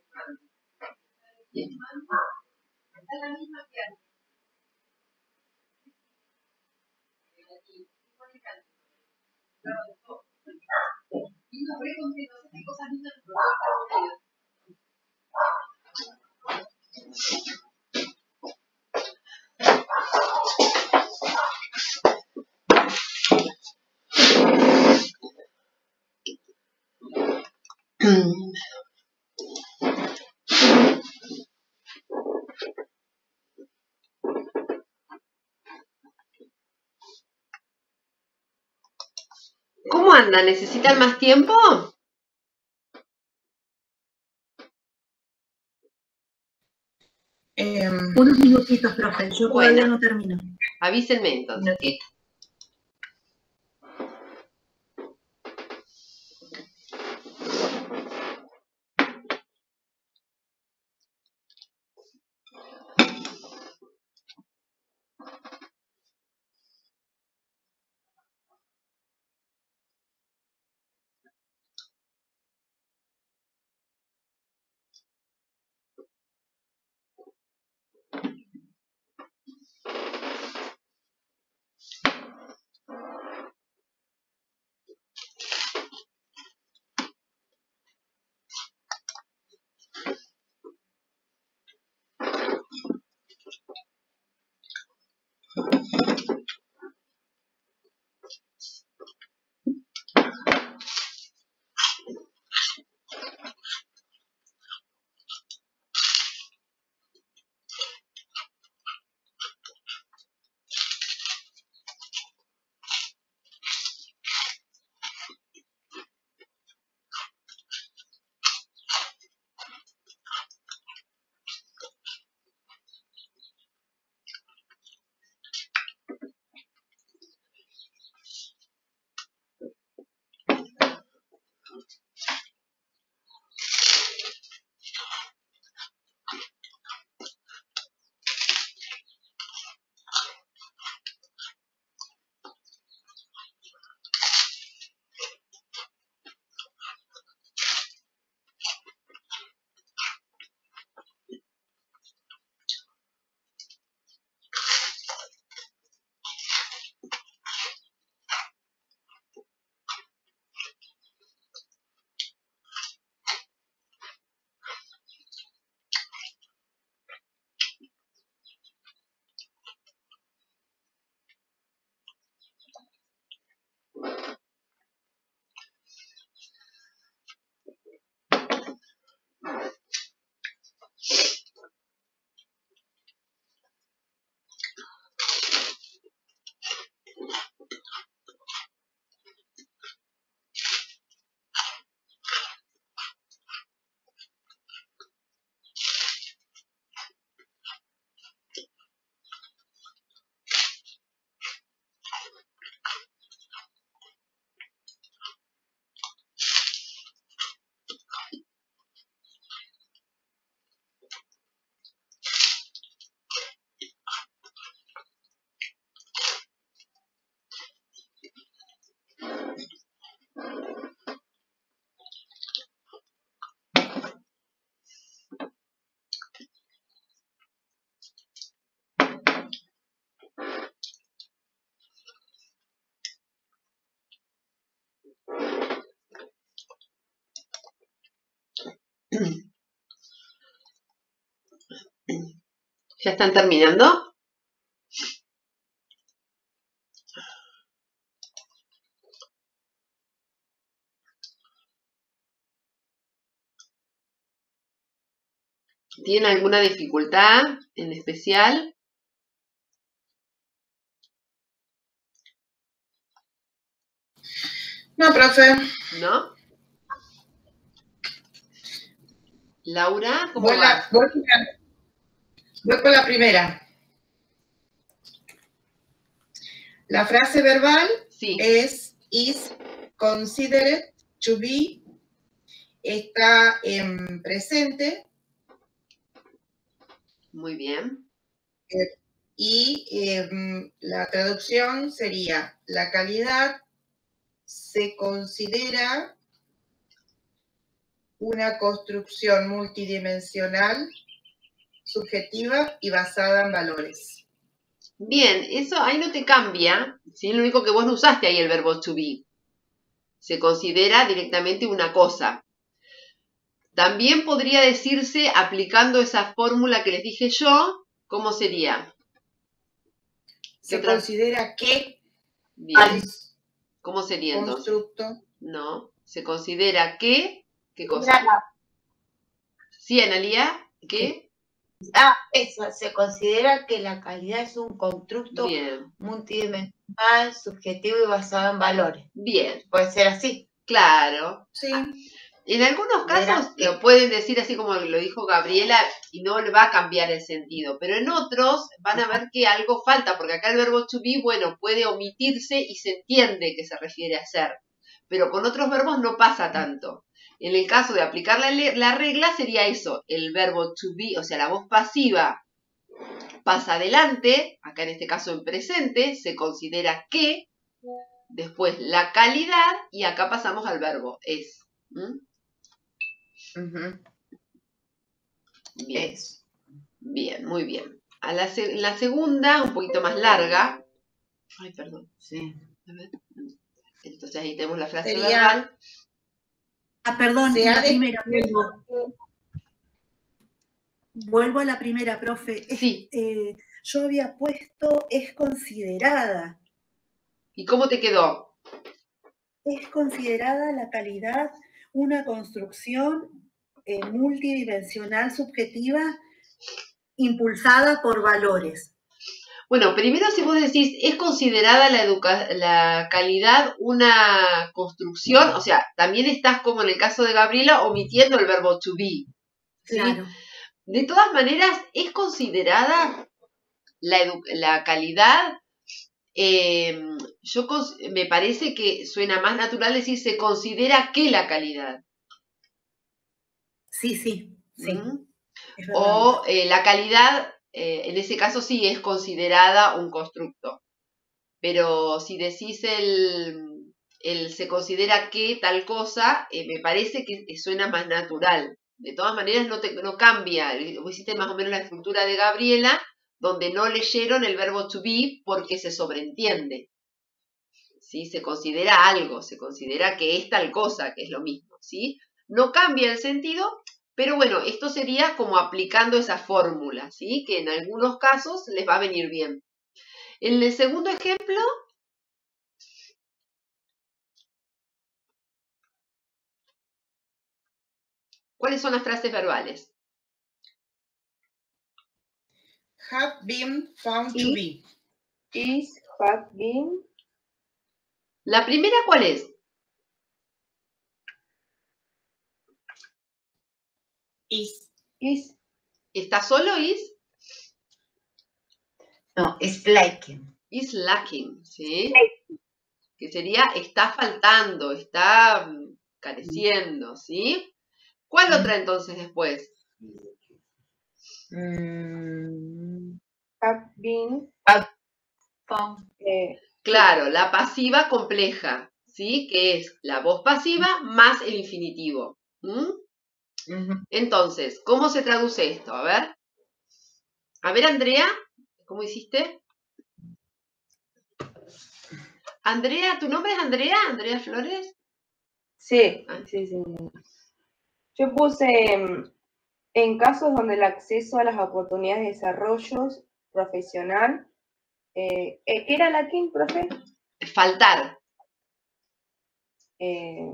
[SPEAKER 1] Bien. ¿Cómo anda? ¿Necesitan más tiempo?
[SPEAKER 3] Eh,
[SPEAKER 5] Unos minutitos, profe, yo
[SPEAKER 1] Bueno.
[SPEAKER 5] todavía no termino.
[SPEAKER 1] Avísenme entonces. ¿Ya están terminando? ¿Tienen alguna dificultad en especial?
[SPEAKER 3] no, profe.
[SPEAKER 1] ¿No? Laura, ¿cómo
[SPEAKER 3] Voy,
[SPEAKER 1] vas?
[SPEAKER 3] la- voy, voy con la primera. La frase verbal
[SPEAKER 1] Sí.
[SPEAKER 3] es is considered to be. Está en presente.
[SPEAKER 1] Muy bien.
[SPEAKER 3] eh, y eh, la traducción sería: la calidad se considera una construcción multidimensional, subjetiva y basada en valores.
[SPEAKER 1] Bien, eso ahí no te cambia, ¿sí? Lo único que vos no usaste ahí el verbo to be. Se considera directamente una cosa. También podría decirse, aplicando esa fórmula que les dije yo, ¿cómo sería?
[SPEAKER 3] Se considera que
[SPEAKER 1] Bien. ¿Cómo sería entonces?
[SPEAKER 3] Constructo.
[SPEAKER 1] No, se considera que... ¿Qué cosa? Sí, Analía, ¿qué?
[SPEAKER 2] Ah, eso, se considera que la calidad es un constructo
[SPEAKER 1] Bien.
[SPEAKER 2] multidimensional, subjetivo y basado en valores.
[SPEAKER 1] Bien.
[SPEAKER 2] Puede ser así.
[SPEAKER 1] Claro.
[SPEAKER 3] Sí.
[SPEAKER 1] En algunos casos
[SPEAKER 2] Verá.
[SPEAKER 1] lo pueden decir así como lo dijo Gabriela y no le va a cambiar el sentido, pero en otros van a ver que algo falta, porque acá el verbo to be, bueno, puede omitirse y se entiende que se refiere a ser, pero con otros verbos no pasa tanto. En el caso de aplicar la, la regla sería eso, el verbo to be, o sea, la voz pasiva pasa adelante, acá en este caso en presente, se considera que, después la calidad y acá pasamos al verbo es. ¿Mm?
[SPEAKER 2] Uh-huh.
[SPEAKER 1] Bien.
[SPEAKER 2] Eso.
[SPEAKER 1] Bien, muy bien. A la, se la segunda, un poquito más larga. Ay, perdón.
[SPEAKER 2] Sí.
[SPEAKER 1] A ver. Entonces ahí tenemos la frase
[SPEAKER 3] Sería...
[SPEAKER 1] verbal.
[SPEAKER 5] Ah, perdón,
[SPEAKER 3] Se
[SPEAKER 5] la
[SPEAKER 3] ha
[SPEAKER 5] primera, vuelvo. Vuelvo a la primera, profe.
[SPEAKER 1] Sí.
[SPEAKER 5] Eh, yo había puesto es considerada.
[SPEAKER 1] ¿Y cómo te quedó?
[SPEAKER 5] Es considerada la calidad una construcción eh, multidimensional subjetiva impulsada por valores.
[SPEAKER 1] Bueno, primero si vos decís, ¿es considerada la, educa la calidad una construcción? O sea, también estás, como en el caso de Gabriela, omitiendo el verbo to be. ¿Sí?
[SPEAKER 5] Claro.
[SPEAKER 1] De todas maneras, ¿es considerada la, la calidad? Eh, yo me parece que suena más natural decir se considera que la calidad.
[SPEAKER 5] Sí, sí, sí.
[SPEAKER 1] ¿Mm? O eh, la calidad, eh, en ese caso sí es considerada un constructo. Pero si decís el, el se considera que tal cosa, eh, me parece que suena más natural. De todas maneras no, te, no cambia. Vos hiciste más o menos la estructura de Gabriela, donde no leyeron el verbo to be porque se sobreentiende. ¿Sí? Se considera algo, se considera que es tal cosa, que es lo mismo. ¿Sí? No cambia el sentido, pero bueno, esto sería como aplicando esa fórmula, ¿sí? Que en algunos casos les va a venir bien. En el segundo ejemplo, ¿cuáles son las frases verbales?
[SPEAKER 3] Have been found to be.
[SPEAKER 4] Is, have been.
[SPEAKER 1] ¿La primera cuál es?
[SPEAKER 3] Is.
[SPEAKER 4] Is.
[SPEAKER 1] ¿Está solo is?
[SPEAKER 2] No, is lacking.
[SPEAKER 1] Is lacking, ¿sí? Que sería está faltando, está careciendo, ¿sí? ¿Cuál otra entonces después?
[SPEAKER 2] Mm.
[SPEAKER 4] Have been.
[SPEAKER 2] Have found.
[SPEAKER 4] Eh,
[SPEAKER 1] Claro, la pasiva compleja, ¿sí? Que es la voz pasiva más el infinitivo. ¿Mm?
[SPEAKER 2] Uh-huh.
[SPEAKER 1] Entonces, ¿cómo se traduce esto? A ver. A ver, Andrea, ¿cómo hiciste? Andrea, ¿tu nombre es Andrea? ¿Andrea Flores?
[SPEAKER 4] Sí,
[SPEAKER 1] Ah.
[SPEAKER 4] sí, sí. Yo puse en, en casos donde el acceso a las oportunidades de desarrollo profesional. Eh, ¿Qué era la King, profe?
[SPEAKER 1] Faltar.
[SPEAKER 4] Eh,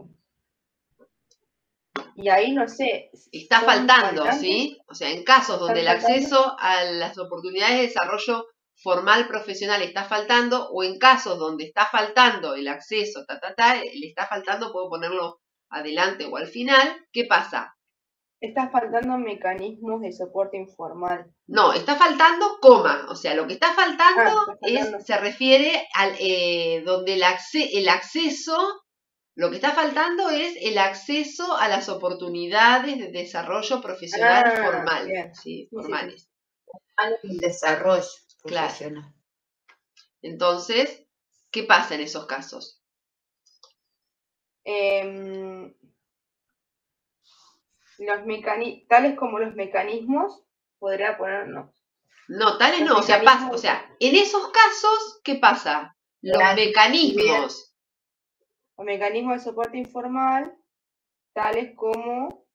[SPEAKER 4] y ahí no sé.
[SPEAKER 1] Está faltando,
[SPEAKER 4] faltantes?
[SPEAKER 1] ¿sí? O sea, en casos donde el
[SPEAKER 4] faltando?
[SPEAKER 1] acceso a las oportunidades de desarrollo formal profesional está faltando, o en casos donde está faltando el acceso, ta, ta, ta, le está faltando, puedo ponerlo adelante o al final, ¿qué pasa?
[SPEAKER 4] Está faltando mecanismos de soporte informal.
[SPEAKER 1] No, está faltando, coma, o sea, lo que está faltando,
[SPEAKER 4] Ah, está faltando.
[SPEAKER 1] Es, se refiere al eh, donde el, acce el acceso, lo que está faltando es el acceso a las oportunidades de desarrollo profesional
[SPEAKER 4] ah,
[SPEAKER 1] formal,
[SPEAKER 4] bien.
[SPEAKER 1] ¿sí?
[SPEAKER 4] Sí,
[SPEAKER 1] formales.
[SPEAKER 4] sí,
[SPEAKER 2] El desarrollo
[SPEAKER 1] Claro.
[SPEAKER 2] profesional.
[SPEAKER 1] Entonces, ¿qué pasa en esos casos?
[SPEAKER 4] Eh, Los mecani tales como los mecanismos, podría poner no.
[SPEAKER 1] No, tales
[SPEAKER 4] Los
[SPEAKER 1] no, o sea, pasa,
[SPEAKER 4] mecanismos-
[SPEAKER 1] o sea, en esos casos, ¿qué pasa? Los
[SPEAKER 2] La
[SPEAKER 1] mecanismos,
[SPEAKER 4] Los mecanismos de soporte informal, tales como...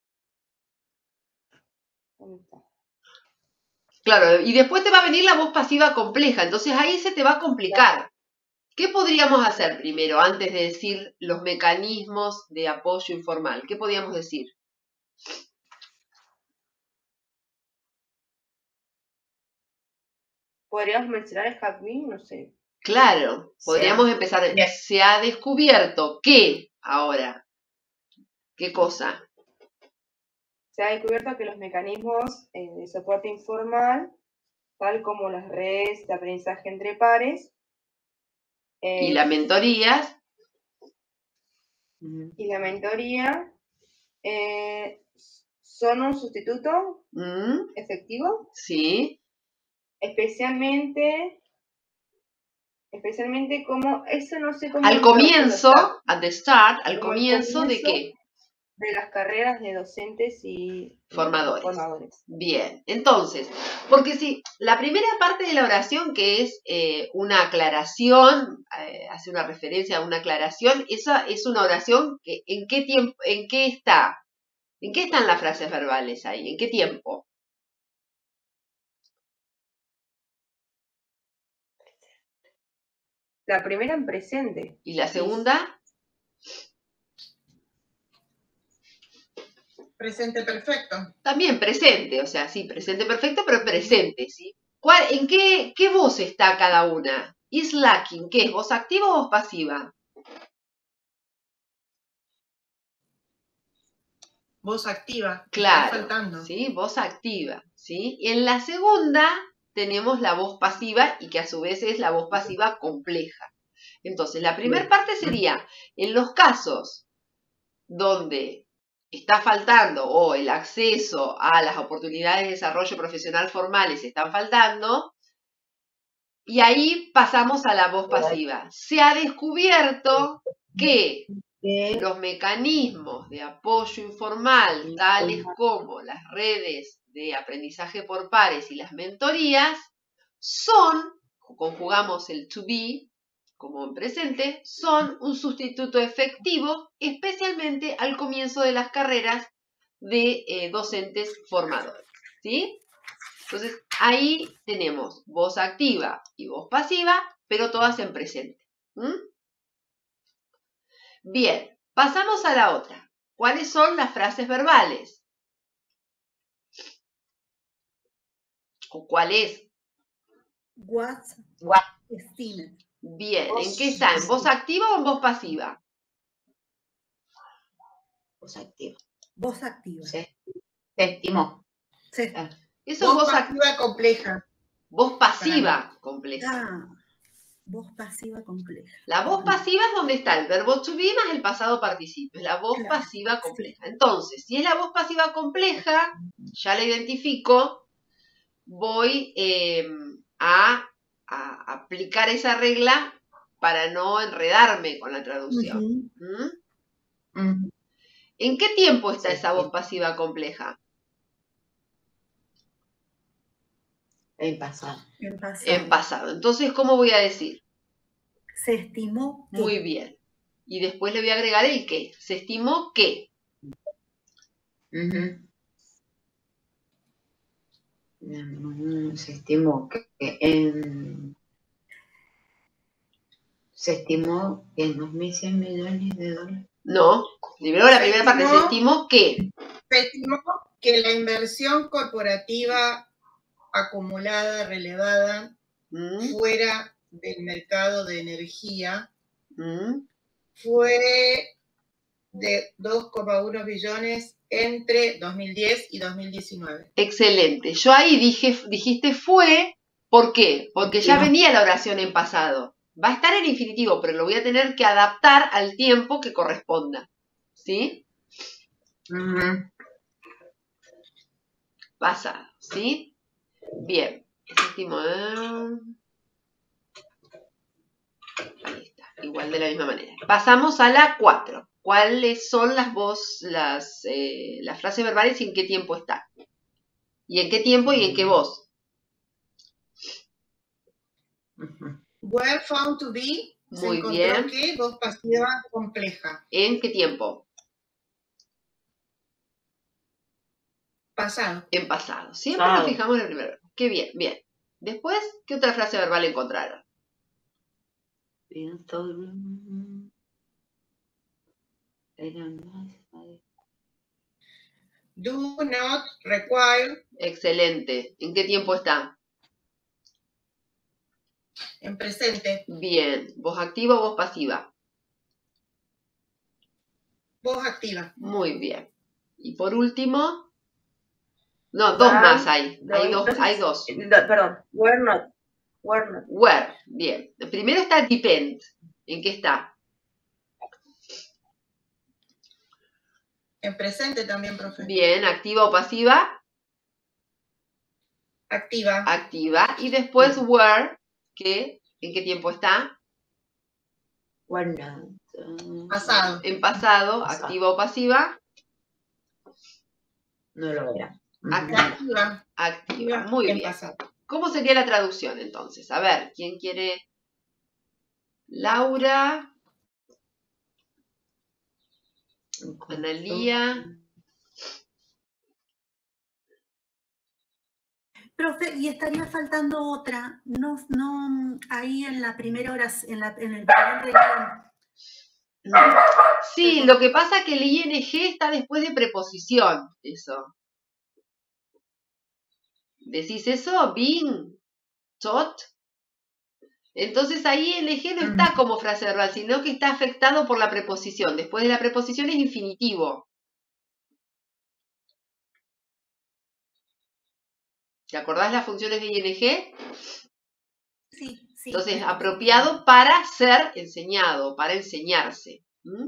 [SPEAKER 4] ¿Dónde está?
[SPEAKER 1] claro, y después te va a venir la voz pasiva compleja, entonces ahí se te va a complicar. ¿Qué podríamos hacer primero, antes de decir los mecanismos de apoyo informal? ¿Qué podríamos decir?
[SPEAKER 4] ¿Podríamos mencionar el Hackmin? No sé.
[SPEAKER 1] Claro,
[SPEAKER 2] Se
[SPEAKER 1] podríamos
[SPEAKER 2] ha-
[SPEAKER 1] empezar.
[SPEAKER 2] Bien.
[SPEAKER 1] Se ha descubierto que ahora, ¿qué cosa?
[SPEAKER 4] Se ha descubierto que los mecanismos eh, de soporte informal, tal como las redes de aprendizaje entre pares, eh,
[SPEAKER 1] Y la mentoría,
[SPEAKER 2] Ujú.
[SPEAKER 4] y la mentoría eh, son un sustituto
[SPEAKER 1] ¿mm?
[SPEAKER 4] efectivo,
[SPEAKER 1] Sí,
[SPEAKER 4] especialmente, especialmente como, eso no sé cómo
[SPEAKER 1] al
[SPEAKER 4] traducirlo,
[SPEAKER 1] comienzo, at the start, al
[SPEAKER 4] como el
[SPEAKER 1] comienzo de
[SPEAKER 4] comienzo
[SPEAKER 1] qué?
[SPEAKER 4] de las carreras de docentes y y
[SPEAKER 1] Formadores.
[SPEAKER 4] formadores.
[SPEAKER 1] Bien, entonces, porque si la primera parte de la oración, que es eh, una aclaración, eh, hace una referencia a una aclaración, esa es una oración que ¿en qué tiempo, en qué está? ¿En qué están las frases verbales ahí? ¿En qué tiempo?
[SPEAKER 4] La primera en presente.
[SPEAKER 1] ¿Y la segunda?
[SPEAKER 3] Presente perfecto.
[SPEAKER 1] También presente, o sea, sí, presente perfecto, pero presente, ¿sí? ¿Cuál, ¿En qué, qué voz está cada una? Is lacking, ¿qué es? ¿Voz activa o voz pasiva?
[SPEAKER 3] Voz activa.
[SPEAKER 1] Claro,
[SPEAKER 3] Está faltando.
[SPEAKER 1] ¿sí? Voz activa, ¿sí? Y en la segunda tenemos la voz pasiva y que a su vez es la voz pasiva compleja. Entonces, la primera parte sería, en los casos donde está faltando o el acceso a las oportunidades de desarrollo profesional formales están faltando, y ahí pasamos a la voz pasiva. Se ha descubierto que
[SPEAKER 2] Que
[SPEAKER 1] los mecanismos de apoyo informal, tales como las redes de aprendizaje por pares y las mentorías, son, conjugamos el to be como en presente, son un sustituto efectivo, especialmente al comienzo de las carreras de eh, docentes formadores. ¿Sí? Entonces, ahí tenemos voz activa y voz pasiva, pero todas en presente. ¿Mm? Bien, pasamos a la otra. ¿Cuáles son las frases verbales? ¿O cuál es?
[SPEAKER 5] What
[SPEAKER 2] What?
[SPEAKER 5] estimate.
[SPEAKER 1] Bien, ¿en
[SPEAKER 2] Voz-
[SPEAKER 1] qué está? ¿En voz activa o en voz pasiva?
[SPEAKER 2] Voz activa.
[SPEAKER 5] Voz activa.
[SPEAKER 2] Se, se estimó.
[SPEAKER 5] Se-
[SPEAKER 2] Ah,
[SPEAKER 1] Eso es
[SPEAKER 3] Voz
[SPEAKER 1] voz, ac-
[SPEAKER 3] pasiva compleja.
[SPEAKER 1] voz pasiva compleja.
[SPEAKER 5] ah, voz pasiva compleja.
[SPEAKER 1] La voz pasiva es donde está el verbo to be más el pasado participio. Es la voz
[SPEAKER 5] Claro,
[SPEAKER 1] pasiva compleja. Entonces, si es la voz pasiva compleja, ya la identifico, voy eh, a, a aplicar esa regla para no enredarme con la traducción.
[SPEAKER 5] Ujú.
[SPEAKER 1] ¿Mm?
[SPEAKER 2] mm,
[SPEAKER 1] ¿En qué tiempo está
[SPEAKER 2] Sí,
[SPEAKER 1] esa voz
[SPEAKER 2] sí.
[SPEAKER 1] pasiva compleja?
[SPEAKER 2] En pasado.
[SPEAKER 5] En pasado.
[SPEAKER 1] En pasado. Entonces, ¿cómo voy a decir?
[SPEAKER 5] Se estimó que.
[SPEAKER 1] Muy bien. Y después le voy a agregar el qué. Se estimó que.
[SPEAKER 2] Ujú. Mm, Se estimó que en, se estimó que en dos mil cien millones de dólares.
[SPEAKER 1] No. Primero la
[SPEAKER 3] Se
[SPEAKER 1] primera parte. Se
[SPEAKER 3] estimó-
[SPEAKER 1] estimó que.
[SPEAKER 3] Se estimó que la inversión corporativa acumulada, relevada,
[SPEAKER 1] ¿Mm?
[SPEAKER 3] fuera del mercado de energía
[SPEAKER 1] ¿Mm?
[SPEAKER 3] fue de dos coma uno billones entre dos mil diez y dos mil diecinueve.
[SPEAKER 1] Excelente. Yo ahí dije, dijiste fue. ¿Por qué? Porque ya
[SPEAKER 2] Sí.
[SPEAKER 1] venía la oración en pasado. Va a estar en infinitivo, pero lo voy a tener que adaptar al tiempo que corresponda. ¿Sí?
[SPEAKER 2] Ujú.
[SPEAKER 1] Pasado. ¿Sí? Bien. Ese último, eh. Ahí está. Igual de la misma manera. Pasamos a la cuatro. cuáles son las voz, las, eh, las frases verbales y en qué tiempo están. Y en qué tiempo y en qué voz.
[SPEAKER 3] Were found to be, se
[SPEAKER 1] Muy
[SPEAKER 3] encontró
[SPEAKER 1] bien.
[SPEAKER 3] que voz pasiva compleja.
[SPEAKER 1] ¿En qué tiempo?
[SPEAKER 3] Pasado.
[SPEAKER 1] En pasado. Siempre
[SPEAKER 2] Pasado.
[SPEAKER 1] nos fijamos en el primero. Qué bien, bien. Después, ¿qué otra frase verbal encontraron?
[SPEAKER 3] Do not require,
[SPEAKER 1] Excelente. ¿En qué tiempo está?
[SPEAKER 3] en presente.
[SPEAKER 1] Bien. ¿Voz activa o voz pasiva?
[SPEAKER 3] Voz activa.
[SPEAKER 1] Muy bien. Y por último... No, dos
[SPEAKER 4] Ah,
[SPEAKER 1] más hay.
[SPEAKER 4] no,
[SPEAKER 1] Hay dos.
[SPEAKER 4] entonces-
[SPEAKER 1] Hay dos.
[SPEAKER 4] no, perdón, were not. Were not.
[SPEAKER 1] Where. Bien. El primero está depend. ¿En qué está?
[SPEAKER 3] En presente también, profe.
[SPEAKER 1] Bien. ¿Activa o pasiva?
[SPEAKER 3] Activa.
[SPEAKER 1] Activa. Y después where, que ¿en qué tiempo está?
[SPEAKER 2] Were not. uh,
[SPEAKER 3] Pasado.
[SPEAKER 1] En pasado.
[SPEAKER 2] Pasado.
[SPEAKER 1] Activa o pasiva.
[SPEAKER 2] No lo era.
[SPEAKER 1] Activa.
[SPEAKER 3] Activa.
[SPEAKER 1] Activa. Muy
[SPEAKER 3] en
[SPEAKER 1] bien.
[SPEAKER 3] pasado.
[SPEAKER 1] ¿Cómo sería la traducción entonces? A ver, ¿quién quiere? Laura, Analía.
[SPEAKER 5] Profe, y estaría faltando otra, no, no, ahí en la primera hora, en, la, en el primer renglón.
[SPEAKER 1] Sí, lo que pasa es que el ing está después de preposición. Eso. ¿Decís eso? Been, taught. Entonces ahí el ing no está como frase verbal, sino que está afectado por la preposición. Después de la preposición es infinitivo. ¿Te acordás las funciones de ing?
[SPEAKER 5] Sí, sí.
[SPEAKER 1] Entonces, apropiado para ser enseñado, para enseñarse. ¿Mm?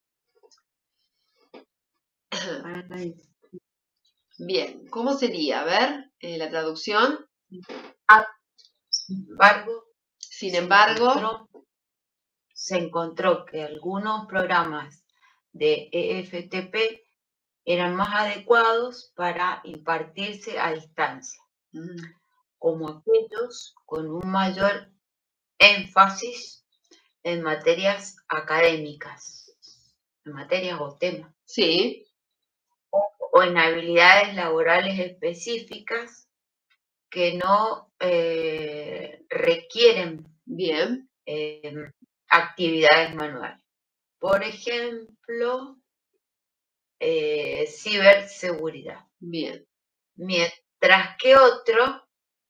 [SPEAKER 1] Bien, ¿cómo sería? A ver, eh, la traducción.
[SPEAKER 2] Sin embargo,
[SPEAKER 1] Sin
[SPEAKER 2] se
[SPEAKER 1] embargo,
[SPEAKER 2] encontró, se encontró que algunos programas de E F T P eran más adecuados para impartirse a distancia,
[SPEAKER 1] mm,
[SPEAKER 2] como aquellos con un mayor énfasis en materias académicas, en materias o temas,
[SPEAKER 1] sí,
[SPEAKER 2] o en habilidades laborales específicas que no eh, requieren
[SPEAKER 1] bien,
[SPEAKER 2] eh, actividades manuales. Por ejemplo, eh, ciberseguridad.
[SPEAKER 1] bien.
[SPEAKER 2] Mientras que otro,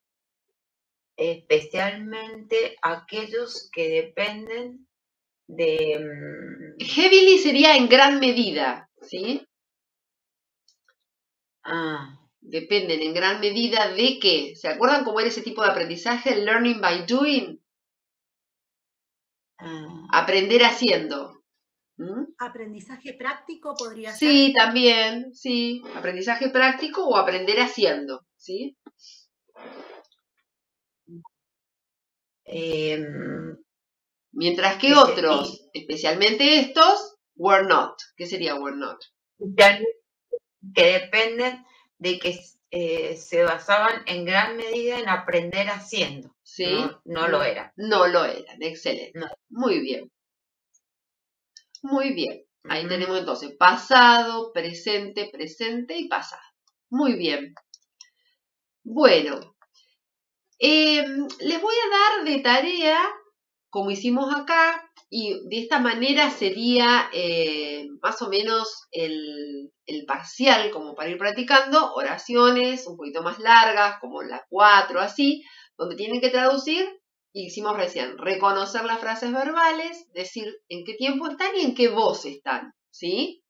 [SPEAKER 2] especialmente aquellos que dependen de... mm,
[SPEAKER 1] Heavily sería en gran medida, ¿sí?
[SPEAKER 2] ah,
[SPEAKER 1] Dependen en gran medida de qué. ¿Se acuerdan cómo era ese tipo de aprendizaje? Learning by doing.
[SPEAKER 2] ah,
[SPEAKER 1] Aprender haciendo. ¿Mm?
[SPEAKER 5] Aprendizaje práctico podría ser.
[SPEAKER 1] Sí, también, sí. Aprendizaje práctico o aprender haciendo, ¿sí?
[SPEAKER 2] em,
[SPEAKER 1] Mientras que
[SPEAKER 2] que se-
[SPEAKER 1] otros, especialmente estos, were not. ¿Qué sería were not?
[SPEAKER 2] que dependen de que eh, se basaban en gran medida en aprender haciendo.
[SPEAKER 1] ¿Sí?
[SPEAKER 2] No, no lo era.
[SPEAKER 1] No lo eran, excelente.
[SPEAKER 2] No.
[SPEAKER 1] Muy bien. Muy bien. Ahí
[SPEAKER 2] Ujú.
[SPEAKER 1] tenemos entonces pasado, presente, presente y pasado. Muy bien. Bueno, eh, les voy a dar de tarea, como hicimos acá, y de esta manera sería eh, más o menos el, el parcial, como para ir practicando, oraciones un poquito más largas, como las cuatro, así, donde tienen que traducir, y hicimos recién, reconocer las frases verbales, decir en qué tiempo están y en qué voz están, ¿sí?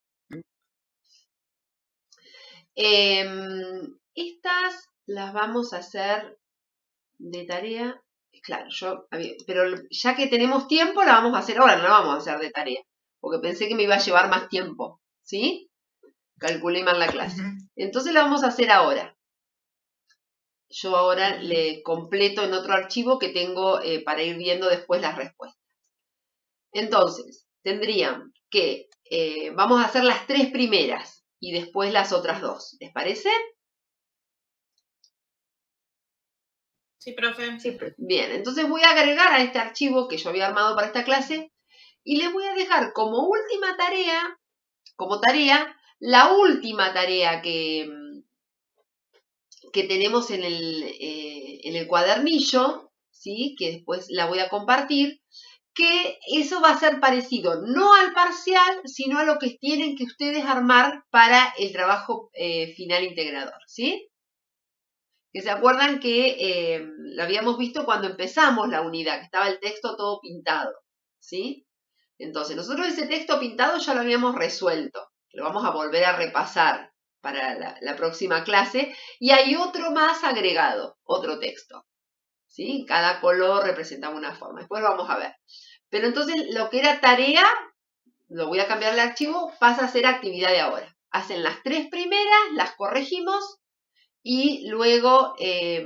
[SPEAKER 1] Eh, estas las vamos a hacer de tarea. Claro, yo, pero ya que tenemos tiempo, la vamos a hacer ahora, no la vamos a hacer de tarea, porque pensé que me iba a llevar más tiempo, ¿sí? Calculé mal la clase.
[SPEAKER 2] Ujú.
[SPEAKER 1] Entonces la vamos a hacer ahora. Yo ahora le completo en otro archivo que tengo eh, para ir viendo después las respuestas. Entonces, tendrían que eh, vamos a hacer las tres primeras y después las otras dos. ¿Les parece?
[SPEAKER 3] Sí, profe.
[SPEAKER 2] Sí, profe.
[SPEAKER 1] Bien, entonces voy a agregar a este archivo que yo había armado para esta clase y les voy a dejar como última tarea, como tarea, la última tarea que, que tenemos en el, eh, en el cuadernillo, ¿sí? Que después la voy a compartir, que eso va a ser parecido no al parcial, sino a lo que tienen que ustedes armar para el trabajo eh, final integrador, ¿sí? Que se acuerdan que eh, lo habíamos visto cuando empezamos la unidad, que estaba el texto todo pintado, ¿sí? Entonces, nosotros ese texto pintado ya lo habíamos resuelto, lo vamos a volver a repasar para la, la próxima clase, y hay otro más agregado, otro texto, ¿sí? Cada color representaba una forma, después lo vamos a ver. Pero entonces, lo que era tarea, lo voy a cambiar el archivo, pasa a ser actividad de ahora. Hacen las tres primeras, las corregimos, y luego eh,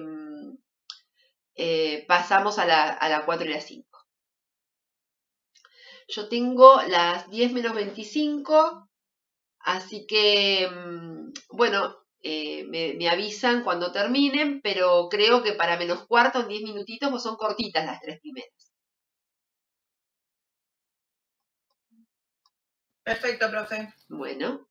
[SPEAKER 1] eh, pasamos a la, a la cuatro y la cinco. Yo tengo las diez menos veinticinco, así que, bueno, eh, me, me avisan cuando terminen, pero creo que para menos cuarto, en diez minutitos, pues son cortitas las tres primeras.
[SPEAKER 3] Perfecto, profe.
[SPEAKER 1] Bueno.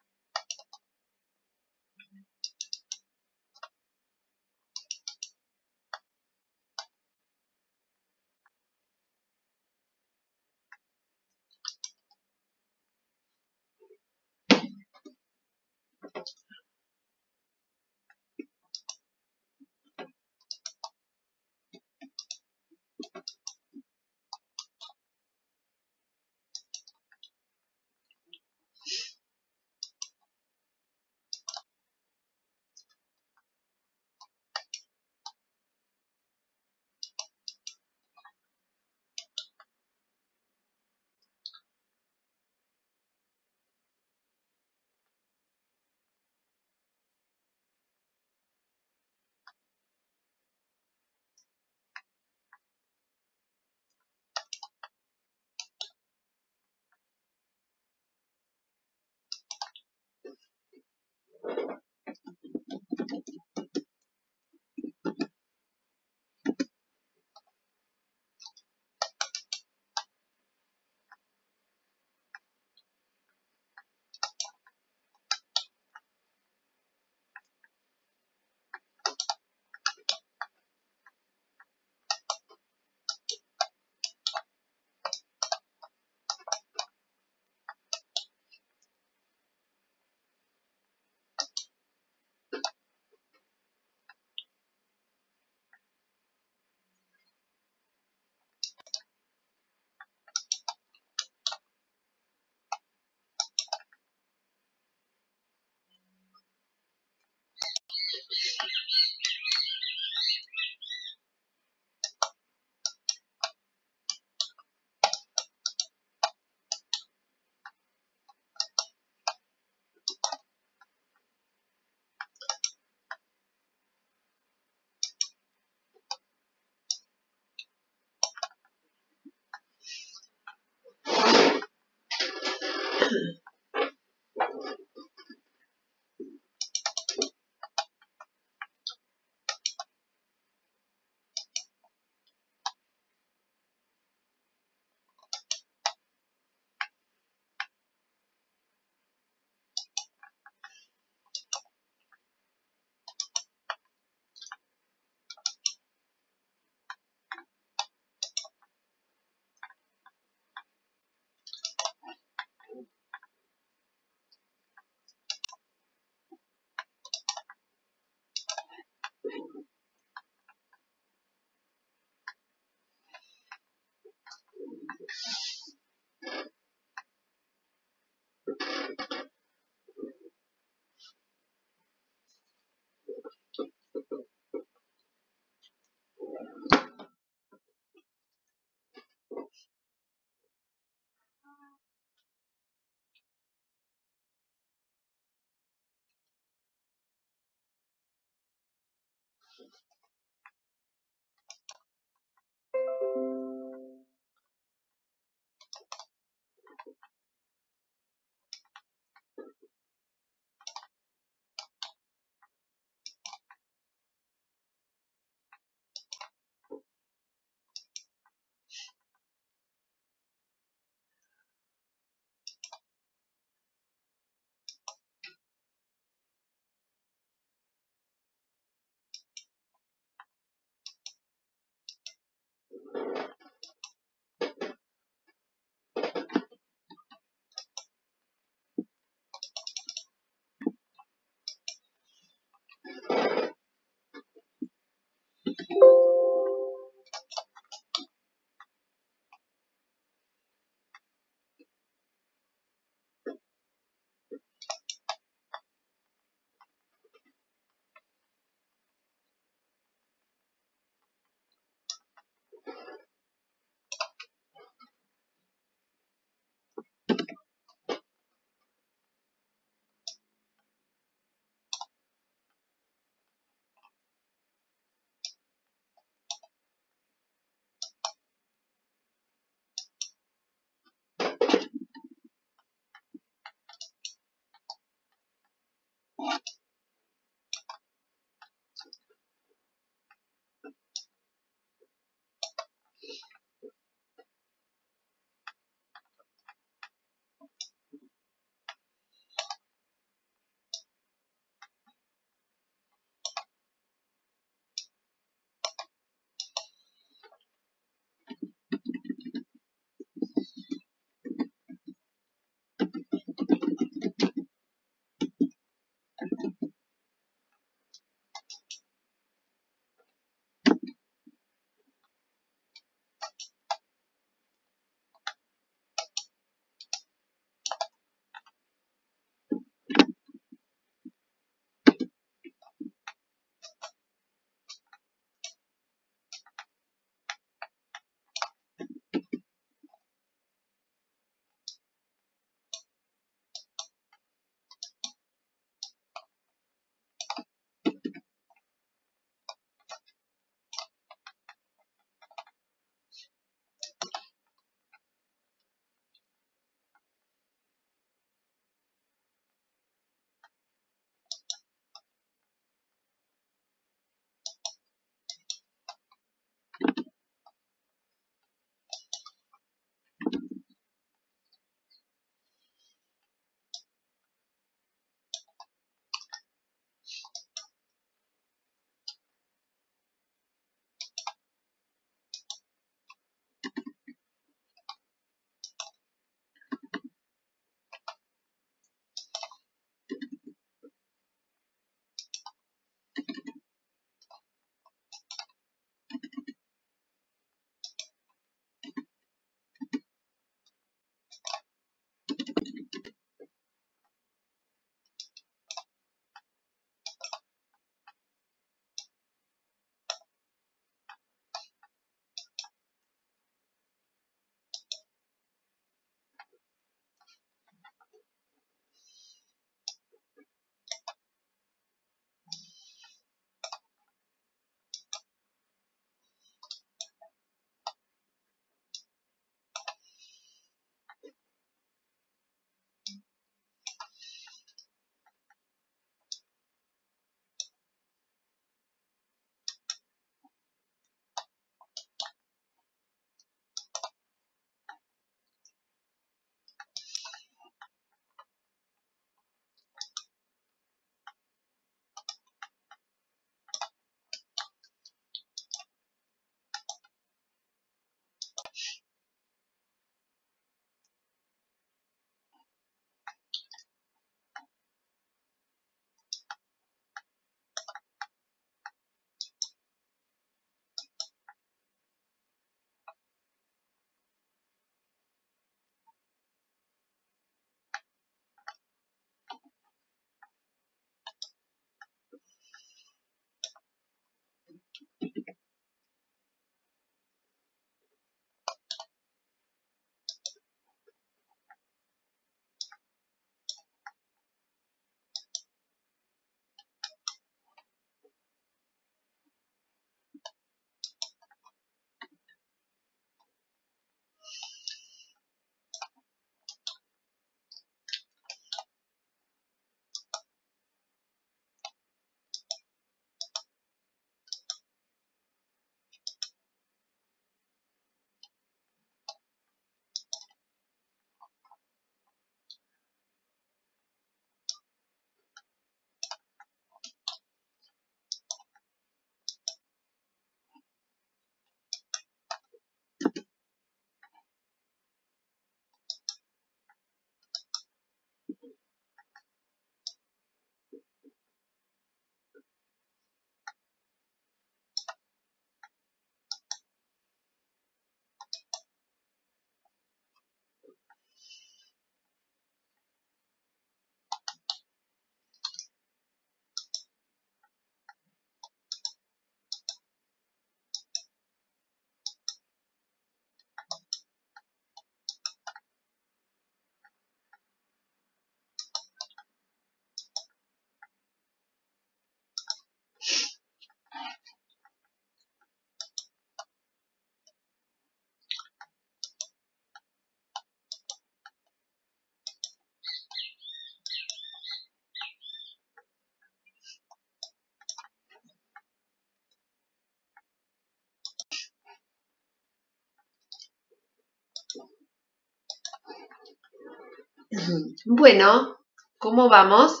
[SPEAKER 1] Bueno, ¿cómo vamos?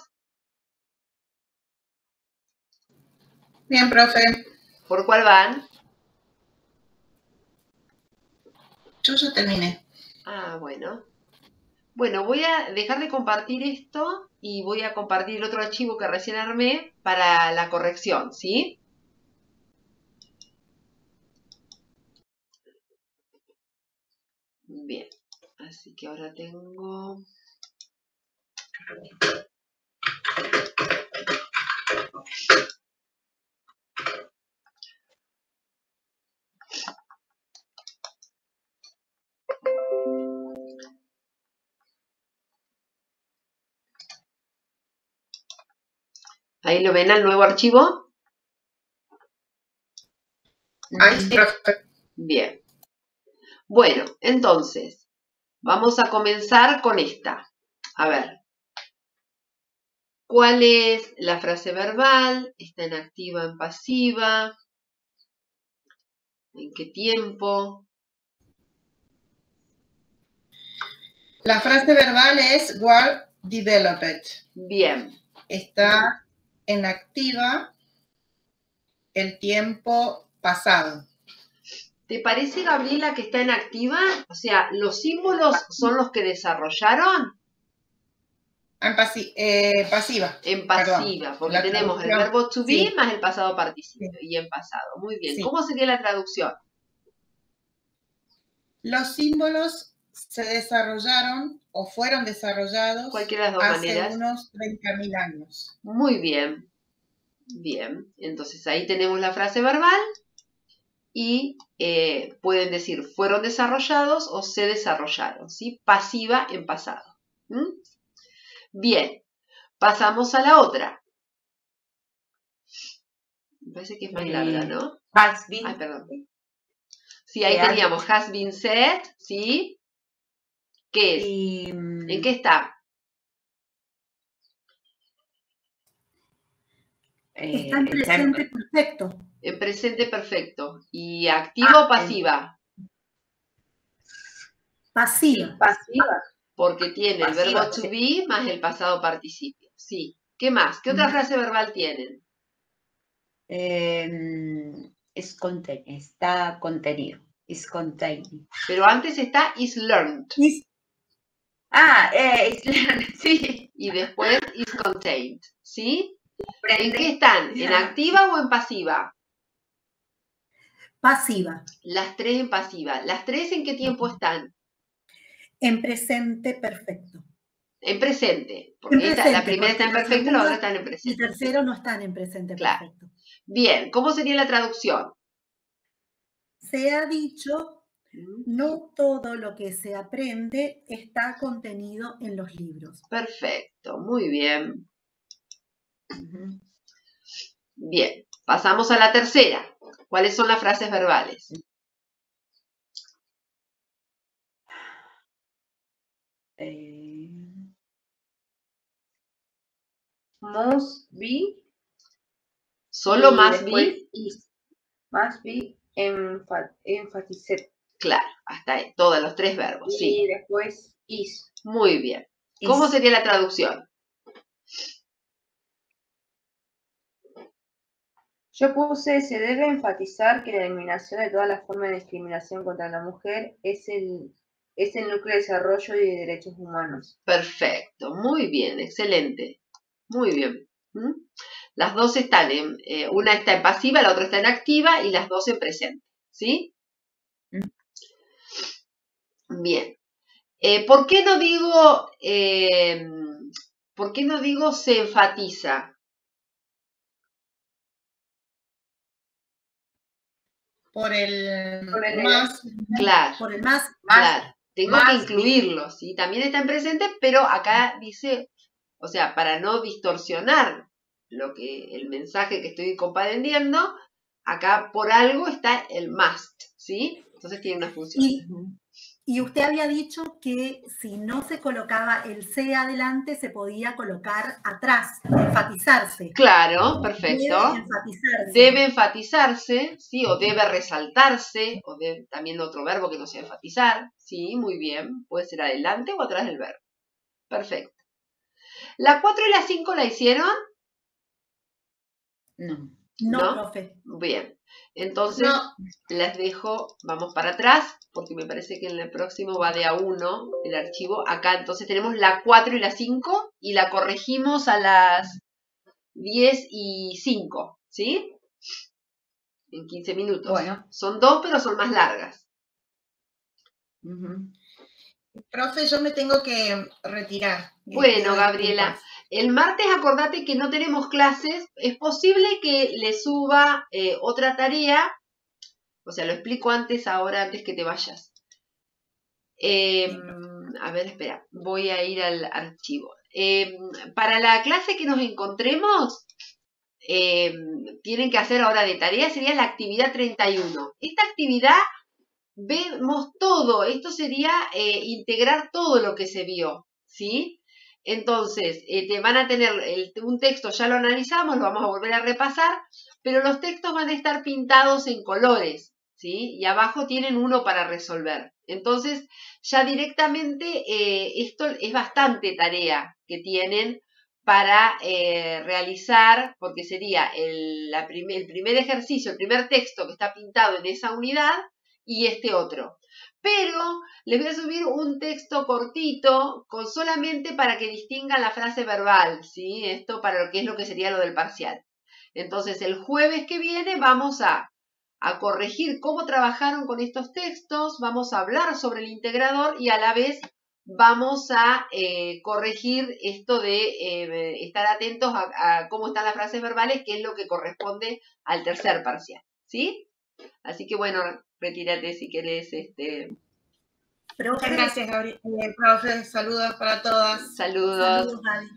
[SPEAKER 3] Bien, profe.
[SPEAKER 1] ¿Por cuál van?
[SPEAKER 3] Yo ya terminé.
[SPEAKER 1] Ah, bueno. Bueno, voy a dejar de compartir esto y voy a compartir el otro archivo que recién armé para la corrección, ¿sí? Bien, así que ahora tengo... ¿Ahí lo ven al nuevo archivo?
[SPEAKER 3] Ahí sí, profe.
[SPEAKER 1] Bien. Bueno, entonces, vamos a comenzar con esta. A ver. ¿Cuál es la frase verbal? ¿Está en activa, en pasiva? ¿En qué tiempo?
[SPEAKER 3] La frase verbal es were developed.
[SPEAKER 1] Bien.
[SPEAKER 3] Está en activa el tiempo pasado.
[SPEAKER 1] ¿Te parece, Gabriela, que está en activa? O sea, ¿los símbolos son los que desarrollaron?
[SPEAKER 3] En pasi eh, pasiva.
[SPEAKER 1] En pasiva,
[SPEAKER 3] Perdón,
[SPEAKER 1] porque
[SPEAKER 3] la
[SPEAKER 1] tenemos el
[SPEAKER 3] traducción,
[SPEAKER 1] verbo to be
[SPEAKER 3] sí.
[SPEAKER 1] más el pasado participio
[SPEAKER 3] Sí.
[SPEAKER 1] y en pasado. Muy bien.
[SPEAKER 3] Sí.
[SPEAKER 1] ¿Cómo sería la traducción?
[SPEAKER 3] Los símbolos se desarrollaron o fueron desarrollados
[SPEAKER 1] Cualquiera de las dos
[SPEAKER 3] hace
[SPEAKER 1] maneras.
[SPEAKER 3] unos treinta mil años.
[SPEAKER 1] Muy bien. Bien. Entonces ahí tenemos la frase verbal y eh, pueden decir fueron desarrollados o se desarrollaron, ¿sí? Pasiva en pasado. ¿Mm? Bien. Pasamos a la otra. Me parece que es más
[SPEAKER 2] Eh,
[SPEAKER 1] larga, ¿no?
[SPEAKER 2] Has been.
[SPEAKER 1] Ay, perdón. Sí, ahí
[SPEAKER 2] Se ha
[SPEAKER 1] teníamos
[SPEAKER 2] dicho.
[SPEAKER 1] has been said, ¿sí? ¿Qué es?
[SPEAKER 2] Y, mm,
[SPEAKER 1] ¿En qué está?
[SPEAKER 2] eh,
[SPEAKER 5] Está en
[SPEAKER 2] está en-
[SPEAKER 5] presente perfecto.
[SPEAKER 1] En presente perfecto. ¿Y activa
[SPEAKER 2] Ah,
[SPEAKER 1] o pasiva?
[SPEAKER 5] Pasiva.
[SPEAKER 4] Pasiva.
[SPEAKER 1] Porque tiene el
[SPEAKER 2] Pasiva,
[SPEAKER 1] verbo to be más el pasado participio. Sí. ¿Qué más? ¿Qué otra
[SPEAKER 2] Ujú.
[SPEAKER 1] frase verbal tienen?
[SPEAKER 2] eh, es conten- está contenido. Is contained.
[SPEAKER 1] Pero antes está is learned.
[SPEAKER 5] Y
[SPEAKER 2] Ah, eh, es- sí.
[SPEAKER 1] Y después is contained. ¿Sí? ¿En
[SPEAKER 2] Prende.
[SPEAKER 1] qué están? ¿En activa o en pasiva?
[SPEAKER 5] pasiva.
[SPEAKER 1] Las tres en pasiva. ¿Las tres en qué tiempo están?
[SPEAKER 5] En presente perfecto.
[SPEAKER 1] En presente. Porque
[SPEAKER 5] En
[SPEAKER 1] esta-
[SPEAKER 5] presente,
[SPEAKER 1] la primera está en
[SPEAKER 5] porque la
[SPEAKER 1] perfecto y la otra
[SPEAKER 5] segunda
[SPEAKER 1] está en
[SPEAKER 5] y
[SPEAKER 1] presente.
[SPEAKER 5] tercero no están en presente
[SPEAKER 1] Claro.
[SPEAKER 5] perfecto.
[SPEAKER 1] Bien. ¿Cómo sería la traducción?
[SPEAKER 5] Se ha dicho,
[SPEAKER 1] ¿Mm?
[SPEAKER 5] no todo lo que se aprende está contenido en los libros.
[SPEAKER 1] Perfecto. Muy bien.
[SPEAKER 2] Ujú.
[SPEAKER 1] Bien. Pasamos a la tercera. ¿Cuáles son las frases verbales?
[SPEAKER 2] Eh,
[SPEAKER 4] Must be.
[SPEAKER 1] ¿Solo
[SPEAKER 4] y
[SPEAKER 1] más
[SPEAKER 4] después
[SPEAKER 1] be?
[SPEAKER 4] is. Must be enfa- enfatized.
[SPEAKER 1] Claro, hasta ahí. Todos los tres verbos,
[SPEAKER 4] Y
[SPEAKER 1] sí.
[SPEAKER 4] después is.
[SPEAKER 1] Muy bien. ¿Cómo
[SPEAKER 2] is.
[SPEAKER 1] sería la traducción?
[SPEAKER 4] Yo puse, se debe enfatizar que la eliminación de todas las formas de discriminación contra la mujer es el, es el núcleo de desarrollo y de derechos humanos.
[SPEAKER 1] Perfecto. Muy bien. Excelente. Muy bien. ¿Mm? Las dos están en, eh, una está en pasiva, la otra está en activa y las dos en presente. ¿Sí? Bien. Eh, ¿Por qué no digo, eh, por qué no digo se enfatiza?
[SPEAKER 3] Por el,
[SPEAKER 4] Por el
[SPEAKER 3] más.
[SPEAKER 1] Claro,
[SPEAKER 5] Por el más,
[SPEAKER 1] claro. Tengo
[SPEAKER 2] más
[SPEAKER 1] que incluirlo, ¿sí? También está en presente, pero acá dice, o sea, para no distorsionar lo que, el mensaje que estoy compartiendo, acá por algo está el must, ¿sí? Entonces tiene una función.
[SPEAKER 5] y, y usted había dicho que si no se colocaba el se adelante, se podía colocar atrás, enfatizarse.
[SPEAKER 1] Claro, perfecto.
[SPEAKER 5] Debe enfatizarse.
[SPEAKER 1] Debe enfatizarse, ¿sí? O debe resaltarse, o de, también otro verbo que no sea enfatizar, ¿sí? Muy bien. Puede ser adelante o atrás del verbo. Perfecto. ¿La cuatro y la cinco la hicieron?
[SPEAKER 2] No.
[SPEAKER 5] No,
[SPEAKER 1] ¿No?
[SPEAKER 5] profe.
[SPEAKER 1] Bien. Entonces,
[SPEAKER 3] No.
[SPEAKER 1] las dejo, vamos para atrás, porque me parece que en el próximo va de a uno el archivo. Acá entonces tenemos la cuatro y la cinco y la corregimos a las diez y cinco, ¿sí? En quince minutos.
[SPEAKER 2] Bueno.
[SPEAKER 1] Son dos, pero son más largas.
[SPEAKER 2] Uh-huh.
[SPEAKER 3] Profe, yo me tengo que retirar.
[SPEAKER 1] Bueno, Gabriela, el martes acordate que no tenemos clases. Es posible que le suba eh, otra tarea. O sea, lo explico antes, ahora, antes que te vayas. Eh, a ver, espera, voy a ir al archivo. Eh, para la clase que nos encontremos, eh, tienen que hacer ahora de tarea, sería la actividad treinta y uno. Esta actividad vemos todo, esto sería eh, integrar todo lo que se vio, ¿sí? Entonces, eh, te van a tener el, un texto, ya lo analizamos, lo vamos a volver a repasar, pero los textos van a estar pintados en colores, ¿sí? Y abajo tienen uno para resolver. Entonces, ya directamente eh, esto es bastante tarea que tienen para eh, realizar, porque sería el, la prim el primer ejercicio, el primer texto que está pintado en esa unidad, y este otro. Pero les voy a subir un texto cortito con solamente para que distingan la frase verbal, ¿sí? Esto para lo que es lo que sería lo del parcial. Entonces, el jueves que viene vamos a, a corregir cómo trabajaron con estos textos, vamos a hablar sobre el integrador y a la vez vamos a eh, corregir esto de eh, estar atentos a, a cómo están las frases verbales, que es lo que corresponde al tercer parcial, ¿sí? Así que bueno, retírate si querés. Este...
[SPEAKER 3] Muchas gracias, Gabriel. Eh, profe, saludos para todas.
[SPEAKER 1] Saludos.
[SPEAKER 5] Saludos, Gaby.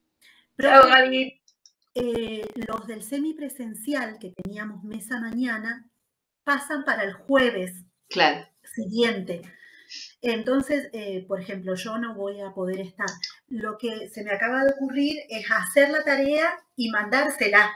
[SPEAKER 2] Chao, Gaby.
[SPEAKER 5] Eh, los del semipresencial que teníamos mesa mañana pasan para el jueves
[SPEAKER 1] claro.
[SPEAKER 5] siguiente. Entonces, eh, por ejemplo, yo no voy a poder estar. Lo que se me acaba de ocurrir es hacer la tarea y mandársela.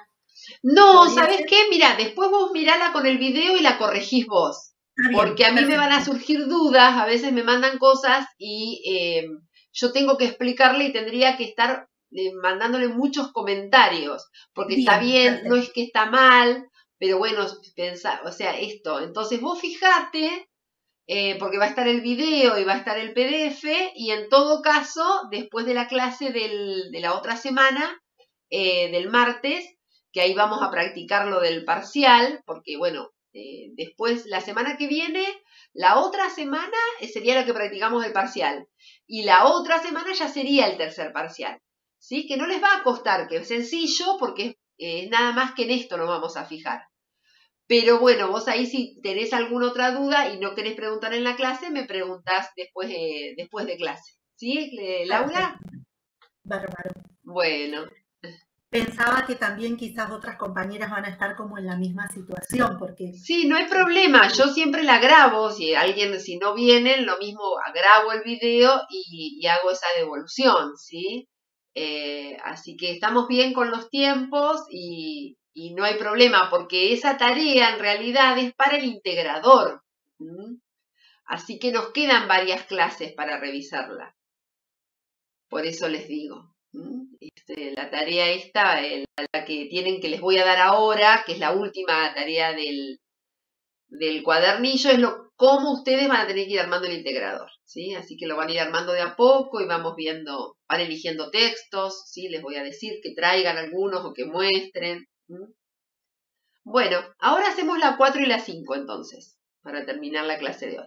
[SPEAKER 1] No, ¿sabes ser? qué? Mira, después vos mirala con el video y la corregís vos. Ah, bien, porque a mí perfecto. Me van a surgir dudas, a veces me mandan cosas y eh, yo tengo que explicarle y tendría que estar eh, mandándole muchos comentarios, porque bien, está bien, perfecto. No es que está mal, pero bueno, pensá, o sea, esto. Entonces vos fijate, eh, porque va a estar el video y va a estar el P D F, y en todo caso, después de la clase del, de la otra semana, eh, del martes, que ahí vamos a practicar lo del parcial, porque bueno, eh, después la semana que viene, la otra semana sería la que practicamos el parcial, y la otra semana ya sería el tercer parcial, ¿sí? Que no les va a costar, que es sencillo, porque es eh, nada más que en esto nos vamos a fijar. Pero bueno, vos ahí si tenés alguna otra duda y no querés preguntar en la clase, me preguntás después, eh, después de clase. ¿Sí, Laura?
[SPEAKER 5] Bárbaro.
[SPEAKER 1] Bueno.
[SPEAKER 5] Pensaba que también quizás otras compañeras van a estar como en la misma situación, porque...
[SPEAKER 1] Sí, no hay problema, yo siempre la grabo, si alguien, si no vienen, lo mismo, grabo el video y, y hago esa devolución, ¿sí? Eh, así que estamos bien con los tiempos y, y no hay problema, porque esa tarea en realidad es para el integrador, ¿sí? Así que nos quedan varias clases para revisarla, por eso les digo. Este, la tarea esta, eh, la, la que tienen, que les voy a dar ahora, que es la última tarea del, del cuadernillo, es lo cómo ustedes van a tener que ir armando el integrador, ¿sí? Así que lo van a ir armando de a poco y vamos viendo, van eligiendo textos, ¿sí? Les voy a decir que traigan algunos o que muestren. ¿Mm? Bueno, ahora hacemos la cuatro y la cinco entonces, para terminar la clase de hoy.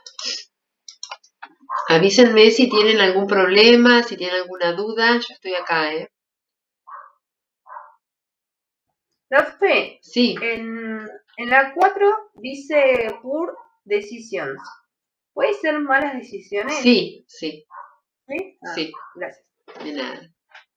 [SPEAKER 1] Avísenme si tienen algún problema, si tienen alguna duda. Yo estoy acá, ¿eh?
[SPEAKER 4] Profe,
[SPEAKER 1] Sí.
[SPEAKER 4] en, en la cuatro dice poor decisions. ¿Puede ser malas decisiones?
[SPEAKER 1] Sí, sí,
[SPEAKER 4] ¿Sí? Ah,
[SPEAKER 1] sí.
[SPEAKER 4] gracias.
[SPEAKER 1] De nada.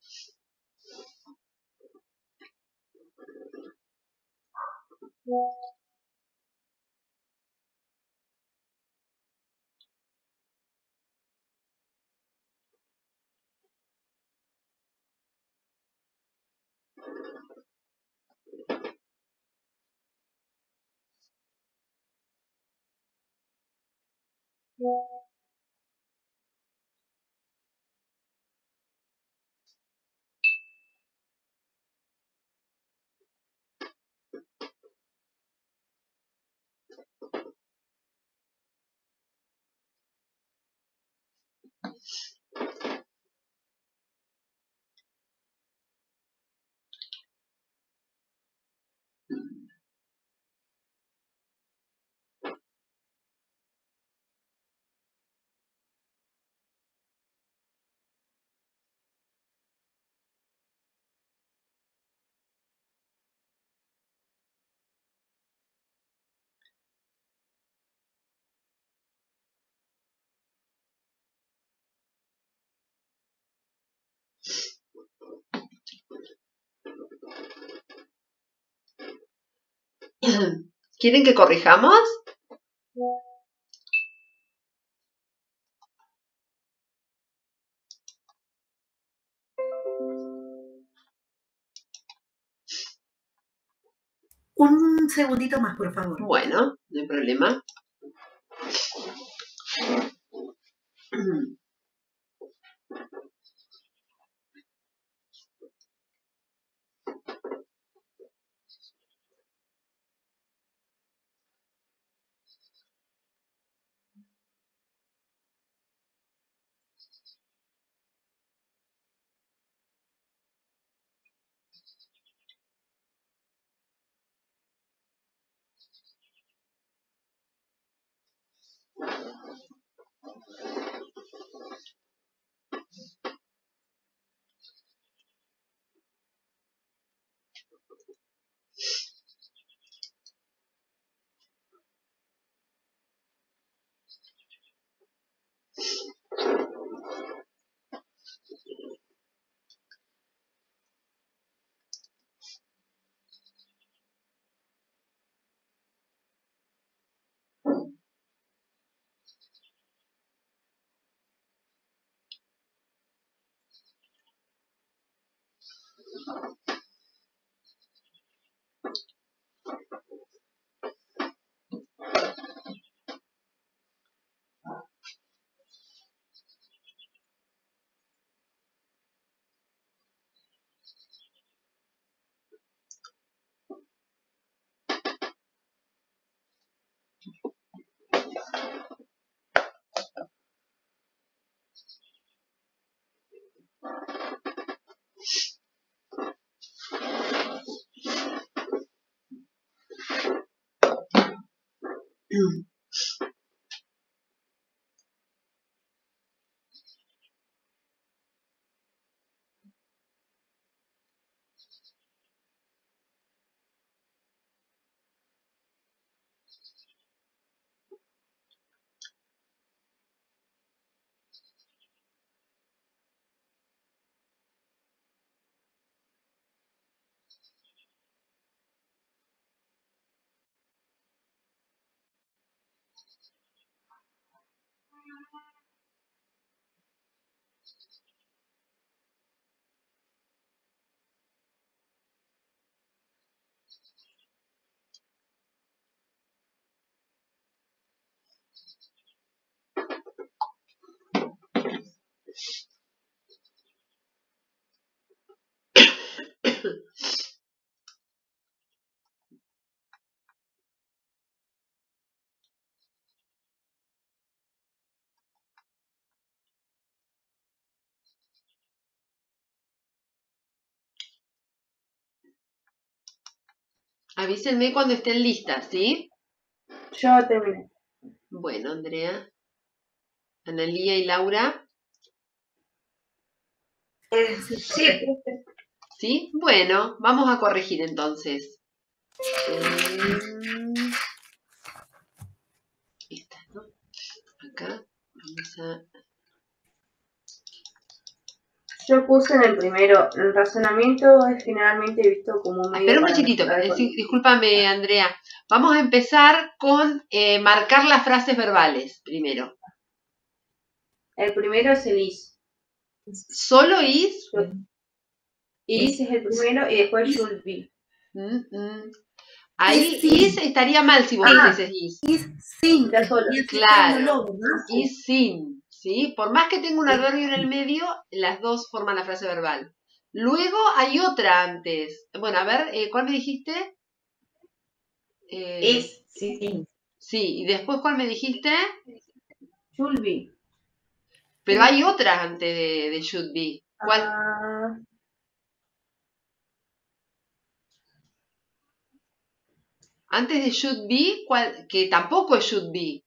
[SPEAKER 1] ¿Quieren que corrijamos?
[SPEAKER 5] Un segundito más, por favor.
[SPEAKER 1] Bueno, no hay problema. Avísenme cuando estén listas, ¿sí?
[SPEAKER 4] Yo terminé.
[SPEAKER 1] Bueno, Andrea. Analía y Laura.
[SPEAKER 2] Eh, sí,
[SPEAKER 1] ¿Sí? Bueno, vamos a corregir entonces. Eh, esta, ¿no? Acá. Vamos a...
[SPEAKER 4] Yo puse en el primero, el razonamiento es generalmente visto como un medio
[SPEAKER 1] Espera un
[SPEAKER 4] para
[SPEAKER 1] cachitito,
[SPEAKER 4] mejorar el
[SPEAKER 1] eh, discúlpame, Andrea. Vamos a empezar con eh, marcar las frases verbales primero.
[SPEAKER 4] El primero es el is.
[SPEAKER 1] ¿Solo is?
[SPEAKER 4] Is es el primero y después should be.
[SPEAKER 1] Mm, mm. Ahí
[SPEAKER 5] Is sin.
[SPEAKER 1] is estaría mal si vos
[SPEAKER 5] Ah.
[SPEAKER 1] dices is.
[SPEAKER 5] Is sin.
[SPEAKER 4] Ya solo.
[SPEAKER 5] Y
[SPEAKER 1] Claro.
[SPEAKER 5] aceptándolo, ¿verdad?
[SPEAKER 1] Is sin, ¿sí? Por más que tenga un adverbio en el medio, las dos forman la frase verbal. Luego hay otra antes. Bueno, a ver, eh, ¿cuál me dijiste? Eh,
[SPEAKER 2] is, sí.
[SPEAKER 1] sí, y después ¿cuál me dijiste?
[SPEAKER 4] Should be.
[SPEAKER 1] Pero hay otra antes de, de should be. ¿Cuál?
[SPEAKER 4] Ah,
[SPEAKER 1] Antes de should be, ¿cuál? Que tampoco es should be.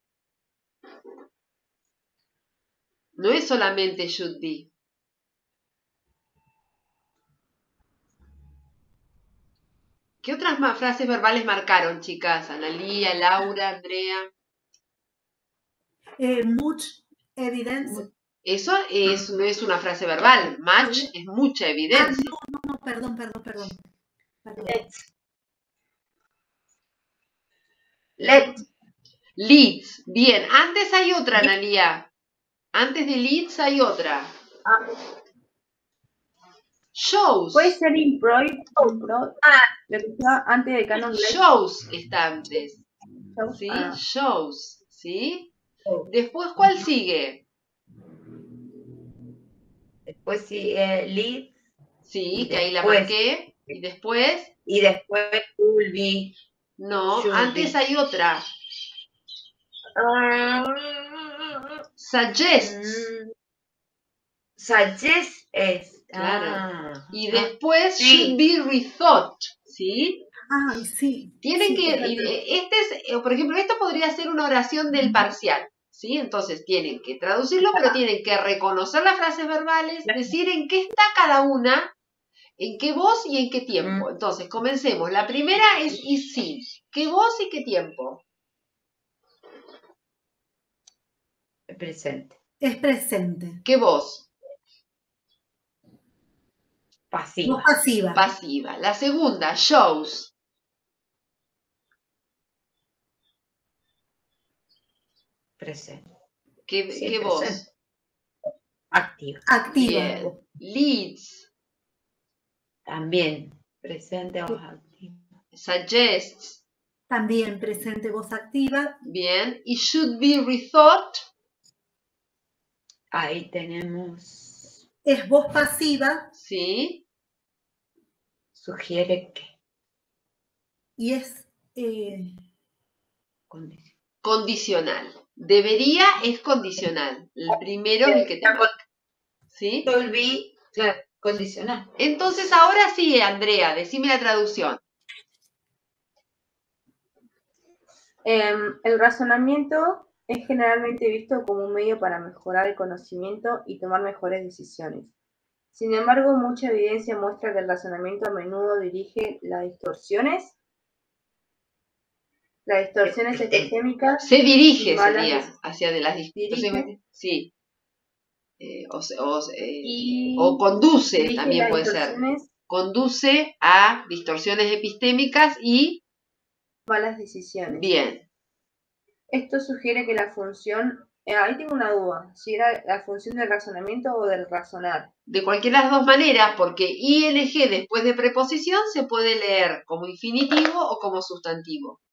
[SPEAKER 1] No es solamente should be. ¿Qué otras más frases verbales marcaron, chicas? Analía, Laura, Andrea.
[SPEAKER 5] Eh, much evidence.
[SPEAKER 1] Eso es, no es una frase verbal. Much es mucha
[SPEAKER 5] Ah,
[SPEAKER 1] evidencia.
[SPEAKER 5] no, no, no, perdón, perdón, perdón. Perdón.
[SPEAKER 2] Let's. Let.
[SPEAKER 1] Leads. Bien. Antes hay otra, Analía. Antes de leads hay otra. Shows.
[SPEAKER 4] puede ser improv, improv,
[SPEAKER 2] Ah.
[SPEAKER 4] lo que está antes de canon let.
[SPEAKER 1] Shows está antes.
[SPEAKER 4] Shows.
[SPEAKER 1] ¿Sí?
[SPEAKER 4] Ah,
[SPEAKER 1] Shows. ¿Sí?
[SPEAKER 2] Oh.
[SPEAKER 1] Después, ¿cuál sigue?
[SPEAKER 2] Después sí, eh, lead.
[SPEAKER 1] Sí,
[SPEAKER 2] Y
[SPEAKER 1] que ahí la
[SPEAKER 2] después-
[SPEAKER 1] marqué. Y después,
[SPEAKER 2] Y después will be.
[SPEAKER 1] no,
[SPEAKER 2] Should
[SPEAKER 1] antes
[SPEAKER 2] be.
[SPEAKER 1] hay otra.
[SPEAKER 2] Ah,
[SPEAKER 1] Suggests.
[SPEAKER 2] mm, suggest es.
[SPEAKER 1] Claro.
[SPEAKER 2] Ah,
[SPEAKER 1] Y
[SPEAKER 2] ah,
[SPEAKER 1] después
[SPEAKER 2] sí.
[SPEAKER 1] should be rethought. ¿Sí?
[SPEAKER 5] Ay, sí.
[SPEAKER 1] Tienen
[SPEAKER 5] sí,
[SPEAKER 1] que,
[SPEAKER 5] es
[SPEAKER 1] y,
[SPEAKER 5] verdad.
[SPEAKER 1] eh, este es, eh, por ejemplo, esto podría ser una oración del parcial, ¿sí? Entonces tienen que traducirlo, pero tienen que reconocer las frases verbales, decir en qué está cada una, en qué voz y en qué tiempo. Entonces, comencemos. La primera es is sin. ¿Qué voz y qué tiempo?
[SPEAKER 2] Presente.
[SPEAKER 5] Es presente.
[SPEAKER 1] ¿Qué voz?
[SPEAKER 2] Pasiva.
[SPEAKER 5] No pasiva.
[SPEAKER 1] Pasiva. La segunda, shows.
[SPEAKER 2] Presente.
[SPEAKER 1] ¿Qué,
[SPEAKER 2] Sí,
[SPEAKER 1] qué
[SPEAKER 2] presente.
[SPEAKER 1] voz?
[SPEAKER 2] Activa.
[SPEAKER 5] Activa.
[SPEAKER 1] Bien. Leads.
[SPEAKER 2] También. Presente o activa.
[SPEAKER 1] Suggests.
[SPEAKER 5] También presente voz activa.
[SPEAKER 1] Bien. Y should be rethought.
[SPEAKER 2] Ahí tenemos.
[SPEAKER 5] Es voz pasiva
[SPEAKER 1] ¿Sí?
[SPEAKER 2] Sugiere que.
[SPEAKER 5] y es eh,
[SPEAKER 2] Condición.
[SPEAKER 1] Condicional. Debería es condicional. El primero es el que te marca. ¿Sí?
[SPEAKER 2] Will be, claro, condicional.
[SPEAKER 1] Entonces ahora sí, Andrea, decime la traducción.
[SPEAKER 4] Em, el razonamiento es generalmente visto como un medio para mejorar el conocimiento y tomar mejores decisiones. Sin embargo, mucha evidencia muestra que el razonamiento a menudo dirige las distorsiones, las distorsiones epistémicas,
[SPEAKER 1] Se dirige,
[SPEAKER 4] Malas
[SPEAKER 1] sería,
[SPEAKER 4] veces.
[SPEAKER 1] hacia de las
[SPEAKER 4] Dirige.
[SPEAKER 1] distorsiones. Sí. Eh, o, se- o, se- eh,
[SPEAKER 4] y
[SPEAKER 1] o conduce,
[SPEAKER 4] dirige
[SPEAKER 1] también
[SPEAKER 4] las
[SPEAKER 1] puede ser.
[SPEAKER 4] distorsiones,
[SPEAKER 1] Conduce a distorsiones epistémicas y
[SPEAKER 4] malas decisiones.
[SPEAKER 1] bien.
[SPEAKER 4] Esto sugiere que la función, eh, ahí tengo una duda, si era la función del razonamiento o del razonar.
[SPEAKER 1] De cualquiera de las dos maneras, porque ing después de preposición se puede leer como infinitivo o como sustantivo.